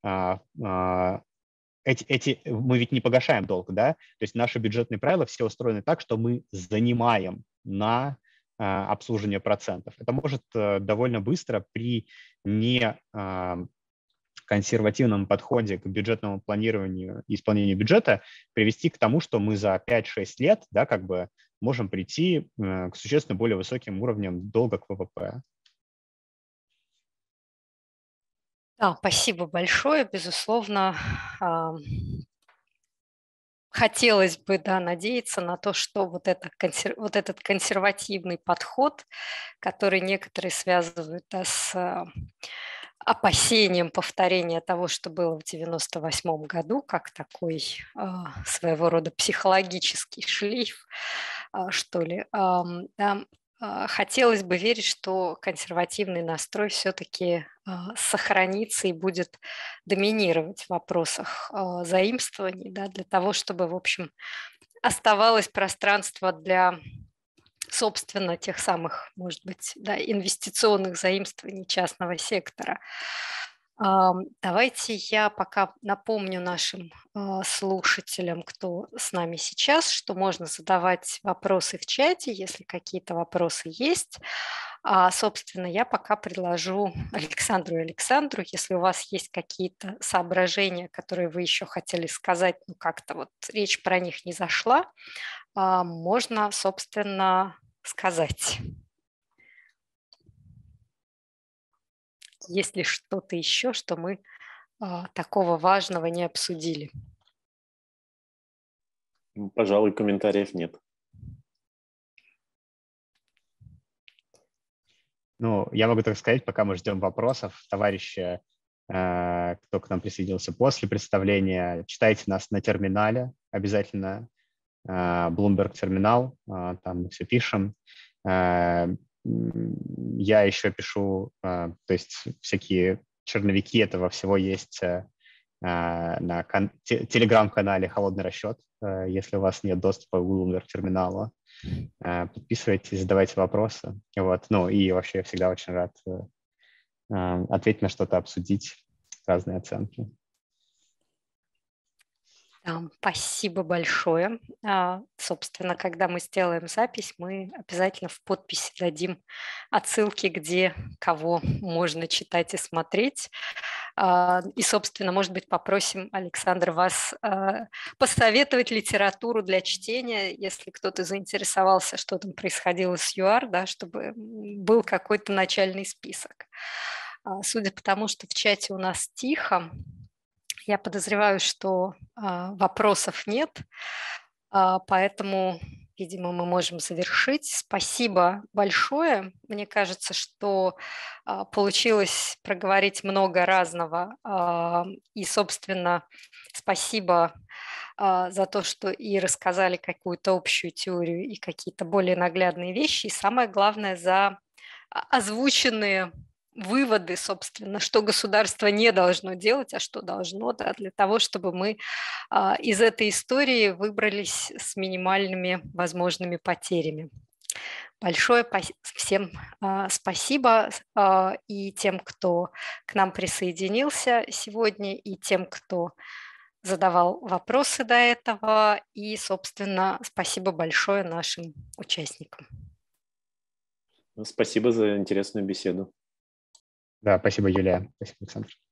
[SPEAKER 3] Эти, эти, мы ведь не погашаем долг, да? То есть наши бюджетные правила все устроены так, что мы занимаем на э, обслуживание процентов. Это может э, довольно быстро при не э, консервативном подходе к бюджетному планированию и исполнению бюджета привести к тому, что мы за пять-шесть лет, да, как бы можем прийти э, к существенно более высоким уровням долга к ВВП.
[SPEAKER 1] Да, спасибо большое. Безусловно, хотелось бы, да, надеяться на то, что вот, это, вот этот консервативный подход, который некоторые связывают, да, с опасением повторения того, что было в девяносто восьмом году, как такой своего рода психологический шлейф, что ли, да. Хотелось бы верить, что консервативный настрой все-таки сохранится и будет доминировать в вопросах заимствований, да, для того, чтобы, в общем, оставалось пространство для, собственно, тех самых, может быть, да, инвестиционных заимствований частного сектора. Давайте я пока напомню нашим слушателям, кто с нами сейчас, что можно задавать вопросы в чате, если какие-то вопросы есть. А, собственно, я пока предложу Александру и Александру, если у вас есть какие-то соображения, которые вы еще хотели сказать, ну как-то вот речь про них не зашла, можно, собственно, сказать. Есть ли что-то еще, что мы а, такого важного не обсудили?
[SPEAKER 2] Пожалуй, комментариев нет.
[SPEAKER 3] Ну, я могу так сказать, пока мы ждем вопросов, товарищи, э, кто к нам присоединился после представления, читайте нас на терминале обязательно, э, Bloomberg терминал, э, там мы все пишем. Э, Я еще пишу, то есть всякие черновики этого всего есть на телеграм-канале «Холодный расчет», если у вас нет доступа к Bloomberg терминалу. Подписывайтесь, задавайте вопросы. Вот. Ну и вообще я всегда очень рад ответить на что-то, обсудить разные оценки.
[SPEAKER 1] Да, спасибо большое. А, собственно, когда мы сделаем запись, мы обязательно в подписи дадим отсылки, где кого можно читать и смотреть. А, и, собственно, может быть, попросим, Александр, вас а, посоветовать литературу для чтения, если кто-то заинтересовался, что там происходило с ЮАР, да, чтобы был какой-то начальный список. А, судя по тому, что в чате у нас тихо, я подозреваю, что а, вопросов нет, а, поэтому, видимо, мы можем завершить. Спасибо большое. Мне кажется, что а, получилось проговорить много разного. А, и, собственно, спасибо а, за то, что и рассказали какую-то общую теорию и какие-то более наглядные вещи. И самое главное, за озвученные выводы, собственно, что государство не должно делать, а что должно, да, для того, чтобы мы а, из этой истории выбрались с минимальными возможными потерями. Большое всем а, спасибо а, и тем, кто к нам присоединился сегодня, и тем, кто задавал вопросы до этого, и, собственно, спасибо большое нашим участникам.
[SPEAKER 2] Спасибо за интересную беседу.
[SPEAKER 3] Да, спасибо, Юлия. Спасибо, Александр.